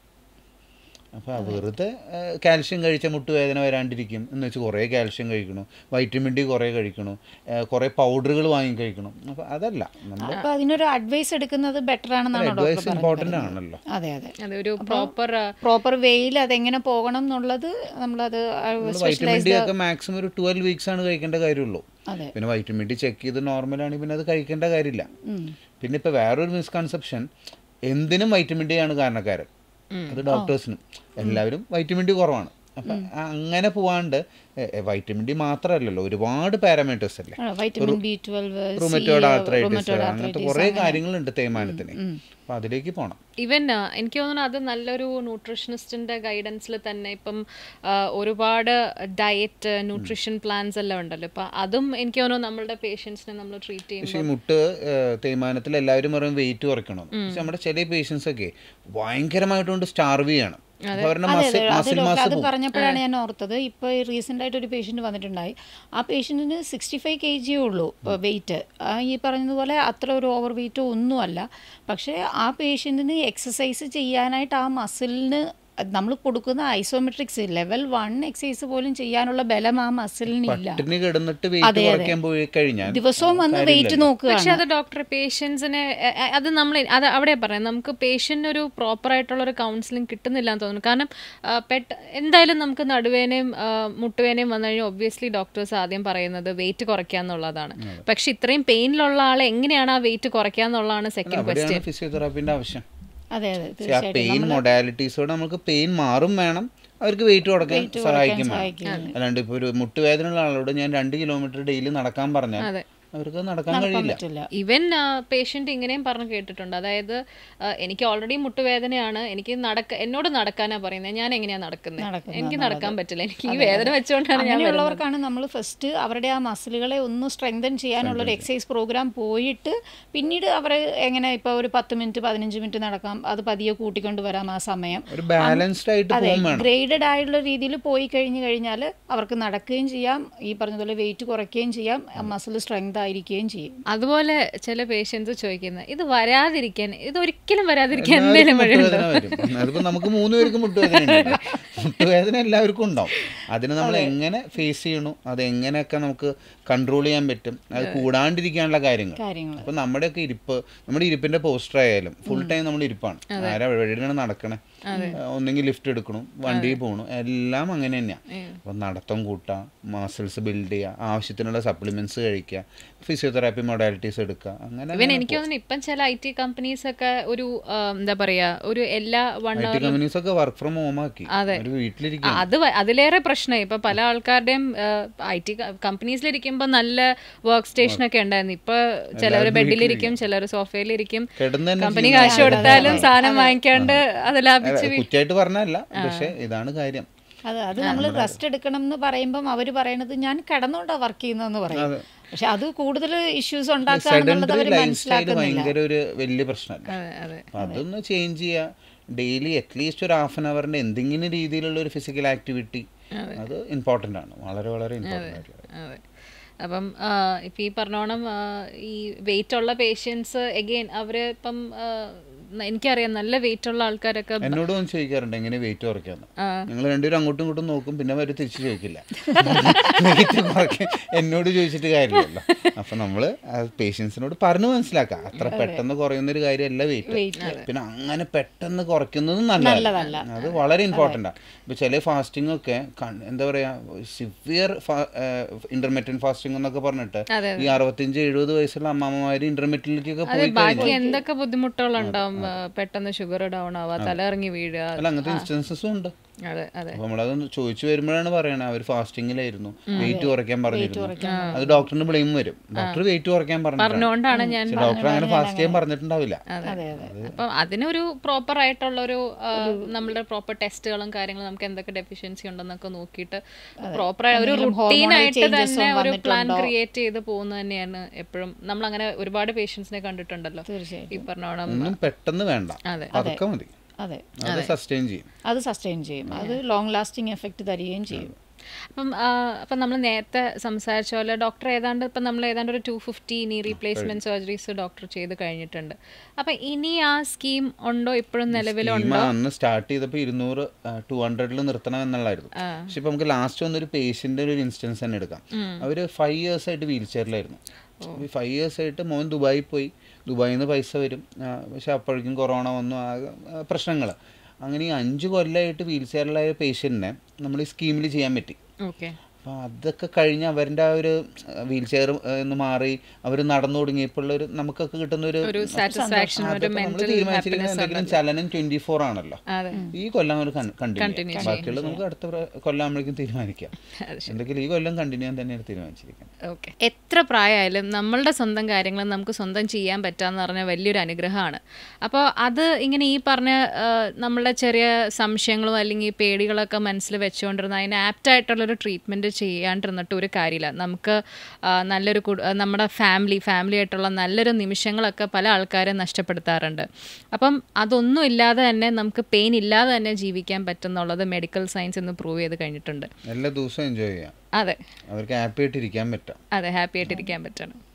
അപ്പോൾ വെറുതെ കാൽഷ്യം കഴിച്ച മുട്ടുവേദന വരാണ്ടിരിക്കും എന്ന് വെച്ച് കുറേ കാൽഷ്യം കഴിക്കണം, വൈറ്റമിൻ ഡി കുറേ കഴിക്കണം, കുറേ പൗഡറുകൾ വാങ്ങി കഴിക്കണം. അപ്പോൾ അതല്ല, അപ്പോൾ അതിനൊരു അഡ്വൈസ് എടുക്കുന്നത് ബെറ്റർ ആണെന്നാണ് അഡ്വൈസ് ഇമ്പോർട്ടൻ്റ് ആണല്ലോ. അതെ അതെ അതൊരു പ്രോപ്പർ പ്രോപ്പർ വേയിൽ അതെങ്ങനെ പോകണം എന്നുള്ളത് നമ്മളത് വൈറ്റമിൻ ഡി ഒക്കെ മാക്സിമം ഒരു ട്വൽവ് വീക്സ് ആണ് കഴിക്കേണ്ട കാര്യമുള്ളൂ. പിന്നെ വൈറ്റമിൻ ഡി ചെക്ക് ചെയ്ത് നോർമലാണ്, പിന്നെ അത് കഴിക്കേണ്ട കാര്യമില്ല. പിന്നെ ഇപ്പോൾ വേറൊരു മിസ്കൺസെപ്ഷൻ, എന്തിനും വൈറ്റമിൻ ഡി ആണ് കാരണക്കാരൻ. അത് ഡോക്ടേഴ്സിനും എല്ലാവരും വൈറ്റമിൻ ഡി കുറവാണ്. അപ്പം അങ്ങനെ പോവാണ്ട് വൈറ്റമിൻ ഡി മാത്രമല്ലല്ലോ, ഒരുപാട് പാരാമീറ്റേഴ്സ് അല്ലേ, റുമറ്റോയ്ഡ് ആർത്രൈറ്റിസ്, അങ്ങനത്തെ കുറേ കാര്യങ്ങളുണ്ട് തേയ്മാനത്തിന്. അപ്പം അതിലേക്ക് പോകണം. ഈവൻ എനിക്ക് തോന്നുന്നു അത് നല്ലൊരു ന്യൂട്രീഷനിസ്റ്റിന്റെ ഗൈഡൻസിൽ തന്നെ ഇപ്പം ഒരുപാട് ഡയറ്റ് ന്യൂട്രീഷൻ പ്ലാൻസ് എല്ലാം ഉണ്ടല്ലോ. ഇപ്പം അതും എനിക്ക് തോന്നുന്നു നമ്മളുടെ പേഷ്യൻസിനെ നമ്മൾ ട്രീറ്റ് ചെയ്യുമ്പോൾ. പക്ഷേ മുട്ട് തേയ്മാനത്തിൽ എല്ലാവരും പറയും വെയിറ്റ് കുറയ്ക്കണം. പക്ഷെ നമ്മുടെ ചില പേഷ്യൻസ് ഒക്കെ ഭയങ്കരമായിട്ടുകൊണ്ട് സ്റ്റാർവ് ചെയ്യണം. അത് പറഞ്ഞപ്പോഴാണ് ഞാൻ ഓർത്തത്, ഇപ്പോൾ റീസെൻ്റ് ആയിട്ട് ഒരു പേഷ്യൻ്റ് വന്നിട്ടുണ്ടായി. ആ പേഷ്യൻറ്റിന് സിക്സ്റ്റി ഫൈവ് കെ ജിയേ ഉള്ളൂ വെയിറ്റ്. ഈ പറഞ്ഞതുപോലെ അത്ര ഒരു ഓവർ വെയിറ്റോ ഒന്നുമല്ല. പക്ഷേ ആ പേഷ്യൻറ്റിന് എക്സസൈസ് ചെയ്യാനായിട്ട് ആ മസിലിന് നമ്മൾ കൊടുക്കുന്ന ഐസോമെട്രിക്സ് ലെവൽ വൺ എക്സസൈസ് പോലും ചെയ്യാനുള്ള ബലം ആ മസിലിനില്ല. ദിവസവും വന്ന് വെയിറ്റ് നോക്കുക. പക്ഷെ അത് ഡോക്ടർ പേഷ്യൻസിനെ അത് നമ്മൾ അത് അവിടെ പറയാം, നമുക്ക് പേഷ്യൻ്റ് ഒരു പ്രോപ്പർ ആയിട്ടുള്ള ഒരു കൗൺസിലിംഗ് കിട്ടുന്നില്ല എന്ന് തോന്നുന്നു. കാരണം പെട്ട എന്തായാലും നമുക്ക് നടുവേനയും മുട്ടുവേനയും വന്നു കഴിഞ്ഞാൽ ഒബ്വിയസ്ലി ഡോക്ടേഴ്സ് ആദ്യം പറയുന്നത് വെയിറ്റ് കുറയ്ക്കുക എന്നുള്ളതാണ്. പക്ഷെ ഇത്രയും പെയിനിലുള്ള ആളെ എങ്ങനെയാണ് ആ വെയിറ്റ് കുറയ്ക്കുക എന്നുള്ളതാണ് സെക്കൻഡ് ക്വസ്റ്റ്യൻ. ഫിസിയോതെറാപ്പിന്റെ ആവശ്യം. അതെ അതെ പെയിൻ മൊഡാലിറ്റീസോടെ നമുക്ക് പെയിൻ മാറും വേണം, അവർക്ക് വെയിറ്റ് കുറയ്ക്കാൻ സഹായിക്കും. അല്ലാണ്ട് ഇപ്പോൾ ഒരു മുട്ടുവേദനയുള്ള ആളോട് ഞാൻ രണ്ട് കിലോമീറ്റർ ഡെയിലി നടക്കാൻ പറഞ്ഞാൽ അവർക്ക് നടക്കാൻ കഴിയില്ല. പറ്റില്ല. ഇവൻ പേഷ്യൻ്റ് ഇങ്ങനെയും പറഞ്ഞ് കേട്ടിട്ടുണ്ട്. അതായത് ആ, എനിക്ക് ഓൾറെഡി മുട്ടുവേദനയാണ്, എനിക്ക് നടക്ക എന്നോട് നടക്കാനാ പറയുന്നത്, ഞാൻ എങ്ങനെയാ നടക്കുന്നത്, നടക്കുന്നത് എനിക്ക് എന്നുള്ളത്. നടക്കാൻ പറ്റില്ല, എനിക്ക് ഈ വേദന വെച്ചുകൊണ്ടാണ് ഞാൻ വരുന്നത്. അങ്ങനെയുള്ളവർക്കാണ് നമ്മൾ ഫസ്റ്റ് അവരുടെ ആ മസിലുകളെ ഒന്ന് സ്ട്രെങ്തൻ ചെയ്യാനുള്ളൊരു എക്സസൈസ് പ്രോഗ്രാം പോയിട്ട് പിന്നീട് അവർ എങ്ങനെ ഇപ്പോൾ ഒരു പത്ത് മിനിറ്റ് പതിനഞ്ച് മിനിറ്റ് നടക്കാം, അത് പതിയെ കൂട്ടിക്കൊണ്ട് വരാം ആ സമയം. ഒരു ബാലൻസ്ഡ് ആയിട്ട് അതെ, പോകും വേണം. ഗ്രേഡഡ് ആയിട്ടുള്ള രീതിയിൽ പോയി കഴിഞ്ഞ് കഴിഞ്ഞാൽ അവർക്ക് നടക്കുകയും ചെയ്യാം, ഈ പറഞ്ഞതുപോലെ വെയിറ്റ് കുറയ്ക്കുകയും ചെയ്യാം, മസിൽ സ്ട്രെങ്ത് ആയിരിക്കുകയും ചെയ്യും. അതുപോലെ ചില പേഷ്യൻസ് ചോദിക്കുന്നത്, ഇത് വരാതിരിക്കാൻ, ഇത് ഒരിക്കലും വരാതിരിക്കാൻ എല്ലാവർക്കും എന്തെങ്കിലും വഴിയുണ്ടോ? മുട്ടുവേദന വരും. അതിപ്പോ നമുക്ക് മൂന്ന് പേർക്ക് മുട്ടുവേദന ഉണ്ട്. മുട്ടുവേദന എല്ലാവർക്കും ഉണ്ടാവും. അതിന് നമ്മൾ എങ്ങനെ ഫേസ് ചെയ്യണു, അത് എങ്ങനെയൊക്കെ നമുക്ക് കൺട്രോൾ ചെയ്യാൻ പറ്റും, അത് കൂടാണ്ടിരിക്കാനുള്ള കാര്യങ്ങൾ. കാര്യങ്ങൾ അപ്പൊ നമ്മുടെയൊക്കെ ഇരിപ്പ്, നമ്മുടെ ഇരിപ്പിന്റെ പോസ്റ്റർ ആയാലും ഫുൾ ടൈം നമ്മൾ ഇരിപ്പാണ്. ആരാ എവിടെയാണ് നടക്കണേ, ഒന്നെങ്കിൽ ലിഫ്റ്റ് എടുക്കണം, വണ്ടിയിൽ പോകണം, എല്ലാം അങ്ങനെ തന്നെയാണ്. അപ്പൊ നടത്തം കൂട്ടാം, മസിൽസ് ബിൽഡ് ചെയ്യുക, ആവശ്യത്തിനുള്ള സപ്ലിമെന്റ്സ് കഴിക്കുക, ഫിസിയോതെറാപ്പി മൊഡാലിറ്റീസ് എടുക്കുക, അങ്ങനെ ഇവൻ എനിക്ക് തോന്നുന്നു ഇപ്പം ചില ഐ ടി കമ്പനീസ് ഒക്കെ ഒരു ആ, എന്താ പറയാ, ഒരു എല്ലാ വൺ ഐ ടി കമ്പനീസ് ഒക്കെ വർക്ക് ഫ്രം ഹോം ആക്കി ഒരു വീട്ടിലിരിക്കുക. അത് വ- അതിലേറെ പ്രശ്നമായി. ഇപ്പൊ പല ആൾക്കാരുടെയും ഐ ടി കമ്പനീസിലിരിക്കുമ്പോൾ നല്ല വർക്ക് സ്റ്റേഷൻ ഒക്കെ ഉണ്ടായിരുന്നു. ഇപ്പൊ ചിലർ ബെഡിലിരിക്കും, ചിലർ സോഫയിലിരിക്കും. കിടന്ന് തന്നെ കമ്പനി കാശ് കൊടുത്താലും സാധനം വാങ്ങിക്കാണ്ട് അത് ലാഭിച്ച് കുറ്റായിട്ട് പറഞ്ഞല്ല, പക്ഷെ ഇതാണ് കാര്യം. അത് അത് നമ്മൾ റെസ്റ്റ് എടുക്കണം എന്ന് പറയുമ്പം അവർ പറയണത് ഞാൻ കിടന്നുകൊണ്ടാണ് വർക്ക് ചെയ്യുന്നതെന്ന് പറയും. പക്ഷെ അത് കൂടുതൽ ഇഷ്യൂസ് ഉണ്ടാക്കുക എന്നുള്ളത് അവർ ലൈഫ് സ്റ്റൈൽ മനസ്സിലാക്കുന്നില്ല. ഭയങ്കര ഒരു വലിയ പ്രശ്നമല്ല. അതെ അപ്പൊ അതൊന്ന് ചേഞ്ച് ചെയ്യുക. ഡെയിലി അറ്റ്ലീസ്റ്റ് ഒരു ഹാഫ് ആൻ അവറിന്റെ എന്തെങ്കിലും രീതിയിലുള്ള ഒരു ഫിസിക്കൽ ആക്ടിവിറ്റി അത് ഇമ്പോർട്ടൻ്റ് ആണ്, വളരെ വളരെ ഇമ്പോർട്ടൻ്റ് ആയിട്ടുള്ളത്. അതെ. അപ്പം ഇപ്പം ഈ പറഞ്ഞോണം ഈ വെയിറ്റ് ഉള്ള പേഷ്യൻസ് എഗെയിൻ അവർ ഇപ്പം ആ, എനിക്കറിയാം നല്ല വെയിറ്റ് ഉള്ള ആൾക്കാരൊക്കെ എന്നോട് ഒന്ന് ചോദിക്കാറുണ്ട് എങ്ങനെ വെയിറ്റ് കുറയ്ക്കാന്ന്. ഞങ്ങൾ രണ്ടുപേരും അങ്ങോട്ടും ഇങ്ങോട്ടും നോക്കും, പിന്നെ അവർ തിരിച്ചു ചോദിക്കില്ല വെയിറ്റ് കുറയ്ക്കാൻ എന്നോട് ചോദിച്ചിട്ട് കാര്യമില്ലല്ലോ. അപ്പൊ നമ്മള് പേഷ്യൻസിനോട് പറഞ്ഞു മനസ്സിലാക്കാം, അത്ര പെട്ടെന്ന് കുറയുന്ന ഒരു കാര്യമല്ല വെയിറ്റ്. പിന്നെ അങ്ങനെ പെട്ടെന്ന് കുറയ്ക്കുന്നതും നല്ലതല്ല, അത് വളരെ ഇമ്പോർട്ടൻ്റ് ആണ്. ഇപ്പൊ ചില ഫാസ്റ്റിംഗ് ഒക്കെ എന്താ പറയാ, സിവിയർ ഇന്റർമീഡിയറ്റ് ഫാസ്റ്റിംഗ് എന്നൊക്കെ പറഞ്ഞിട്ട് ഈ അറുപത്തിയഞ്ച് എഴുപത് വയസ്സുള്ള അമ്മമാര് ഇന്റർമീഡിയറ്റിലേക്കൊക്കെ പോയി ബാക്കി എന്തൊക്കെ ബുദ്ധിമുട്ടുകളുണ്ടാവും, പെട്ടെന്ന് ഷുഗർ ഡൗൺ ആവുക, തലയിറങ്ങി വീഴുക. അല്ല, അങ്ങനത്തെ ഇൻസ്റ്റൻസസും ഉണ്ട്. അതെ അതെ. അപ്പൊ നമ്മളതൊന്ന് ചോദിച്ചു വരുമ്പോഴാണ് പറയണത് അവർ ഫാസ്റ്റിംഗിലായിരുന്നു, വെയിറ്റ് കുറയ്ക്കാൻ പറഞ്ഞിരുന്നു. അത് ഡോക്ടറിന് ബ്ലെയിം വരും, ഡോക്ടർ വെയിറ്റ് കുറയ്ക്കാൻ പറഞ്ഞുകൊണ്ടാണ് ഞാൻ ഡോക്ടർ അങ്ങനെ ഫാസ്റ്റ് ചെയ്യാൻ പറഞ്ഞിട്ടുണ്ടാവില്ല. അപ്പം അതിനൊരു പ്രോപ്പർ ആയിട്ടുള്ളൊരു നമ്മളുടെ പ്രോപ്പർ ടെസ്റ്റുകളും കാര്യങ്ങളും നമുക്ക് എന്തൊക്കെ ഡെഫിഷ്യൻസി ഉണ്ടെന്നൊക്കെ നോക്കിയിട്ട് പ്രോപ്പർ ഒരു റുട്ടീൻ ആയിട്ട് തന്നെ ഒരു പ്ലാൻ ക്രിയേറ്റ് ചെയ്ത് പോകുന്നത് തന്നെയാണ് എപ്പോഴും. നമ്മൾ അങ്ങനെ ഒരുപാട് പേഷ്യൻസിനെ കണ്ടിട്ടുണ്ടല്ലോ ഈ പറഞ്ഞോണം. ഒന്നും പെട്ടെന്ന് വേണ്ട, അതൊക്കെ മതി. അതെ, അത് സസ്റ്റെയിൻ ചെയ്യും, അത് സസ്റ്റെയിൻ ചെയ്യും, അത് ലോങ് ലാസ്റ്റിംഗ് എഫക്റ്റ് തരികയും ചെയ്യും. അപ്പം അപ്പം നമ്മൾ നേരത്തെ സംസാരിച്ച പോലെ ഡോക്ടർ ഏതാണ്ട് ഇപ്പം നമ്മൾ ഏതാണ്ട് ഒരു two fifty knee replacement surgeries doctor ചെയ്ത് കഴിഞ്ഞിട്ടുണ്ട്. അപ്പം ഇനി ആ സ്കീം ഉണ്ടോ, ഇപ്പോഴും നിലവിലുണ്ടോ? അന്ന് സ്റ്റാർട്ട് ചെയ്തപ്പോൾ ഇരുന്നൂറ് ടു ഹൺഡ്രഡിൽ നിർത്തണം എന്നുള്ളായിരുന്നു. പക്ഷെ ഇപ്പൊ നമുക്ക് ലാസ്റ്റ് വന്നൊരു പേഷ്യന്റ് ഒരു ഇൻസ്റ്റൻസ് തന്നെ എടുക്കാം. അവര് ഫൈവ് ഇയേഴ്സ് ആയിട്ട് വീൽ ചെയറിലായിരുന്നു. ഫൈവ് ഇയേഴ്സ് ആയിട്ട് മോൻ ദുബായിൽ പോയി, ദുബായിൽ നിന്ന് പൈസ വരും, പക്ഷെ അപ്പോഴേക്കും കൊറോണ വന്നു, പ്രശ്നങ്ങൾ. അങ്ങനെ ഈ അഞ്ച് കൊല്ലമായിട്ട് വീൽ ചെയറിലായ പേഷ്യൻറ്റിനെ നമ്മൾ ഈ സ്കീമിൽ ചെയ്യാൻ പറ്റി. ഓക്കെ. അപ്പോൾ അതൊക്കെ കഴിഞ്ഞ് അവരുടെ ആ ഒരു വീൽ ചെയർ നിന്ന് മാറി അവർ നടന്നു തുടങ്ങിയപ്പോഴുള്ളൊരു നമുക്കൊക്കെ കിട്ടുന്ന ഒരു നമ്മൾ തീരുമാനിച്ചിരിക്കുന്ന എന്തെങ്കിലും ചലനം ട്വന്റി ഫോർ ആണല്ലോ, ഈ കൊല്ലം ഒരു കണ്ടിന്യൂ, ബാക്കിയുള്ള നമുക്ക് അടുത്ത കൊല്ലാകുമ്പോഴേക്കും തീരുമാനിക്കാം. എന്തെങ്കിലും ഈ കൊല്ലം കണ്ടിന്യൂ ചെയ്യാൻ തന്നെയാണ് തീരുമാനിച്ചിരിക്കുന്നത്. ഓക്കെ. എത്ര പ്രായമായാലും നമ്മളുടെ സ്വന്തം കാര്യങ്ങൾ നമുക്ക് സ്വന്തം ചെയ്യാൻ പറ്റാന്ന് പറഞ്ഞാൽ വലിയൊരു അനുഗ്രഹമാണ്. അപ്പോൾ അത് ഇങ്ങനെ ഈ പറഞ്ഞ നമ്മളുടെ ചെറിയ സംശയങ്ങളും അല്ലെങ്കിൽ പേടികളൊക്കെ മനസ്സിൽ വെച്ചുകൊണ്ടിരുന്ന അതിന് ആപ്റ്റായിട്ടുള്ളൊരു ട്രീറ്റ്മെൻറ്റ് ചെയ്യാണ്ടിരുന്നിട്ട് ഒരു കാര്യമില്ല. നമുക്ക് നല്ലൊരു നമ്മുടെ ഫാമിലി ഫാമിലി ആയിട്ടുള്ള നല്ലൊരു നിമിഷങ്ങളൊക്കെ പല ആൾക്കാരും നഷ്ടപ്പെടുത്താറുണ്ട്. അപ്പം അതൊന്നും ഇല്ലാതെ തന്നെ നമുക്ക് പെയിൻ ഇല്ലാതെ തന്നെ ജീവിക്കാൻ പറ്റുന്നുള്ളത് മെഡിക്കൽ സയൻസ് ഇന്ന് പ്രൂവ് ചെയ്ത് കഴിഞ്ഞിട്ടുണ്ട്. എല്ലാ ദിവസവും എൻജോയ് ചെയ്യാം. അതെ, അവർക്ക് ഹാപ്പി ആയിട്ടിരിക്കാൻ പറ്റാം. അതെ, ഹാപ്പി ആയിട്ടിരിക്കാൻ പറ്റണം.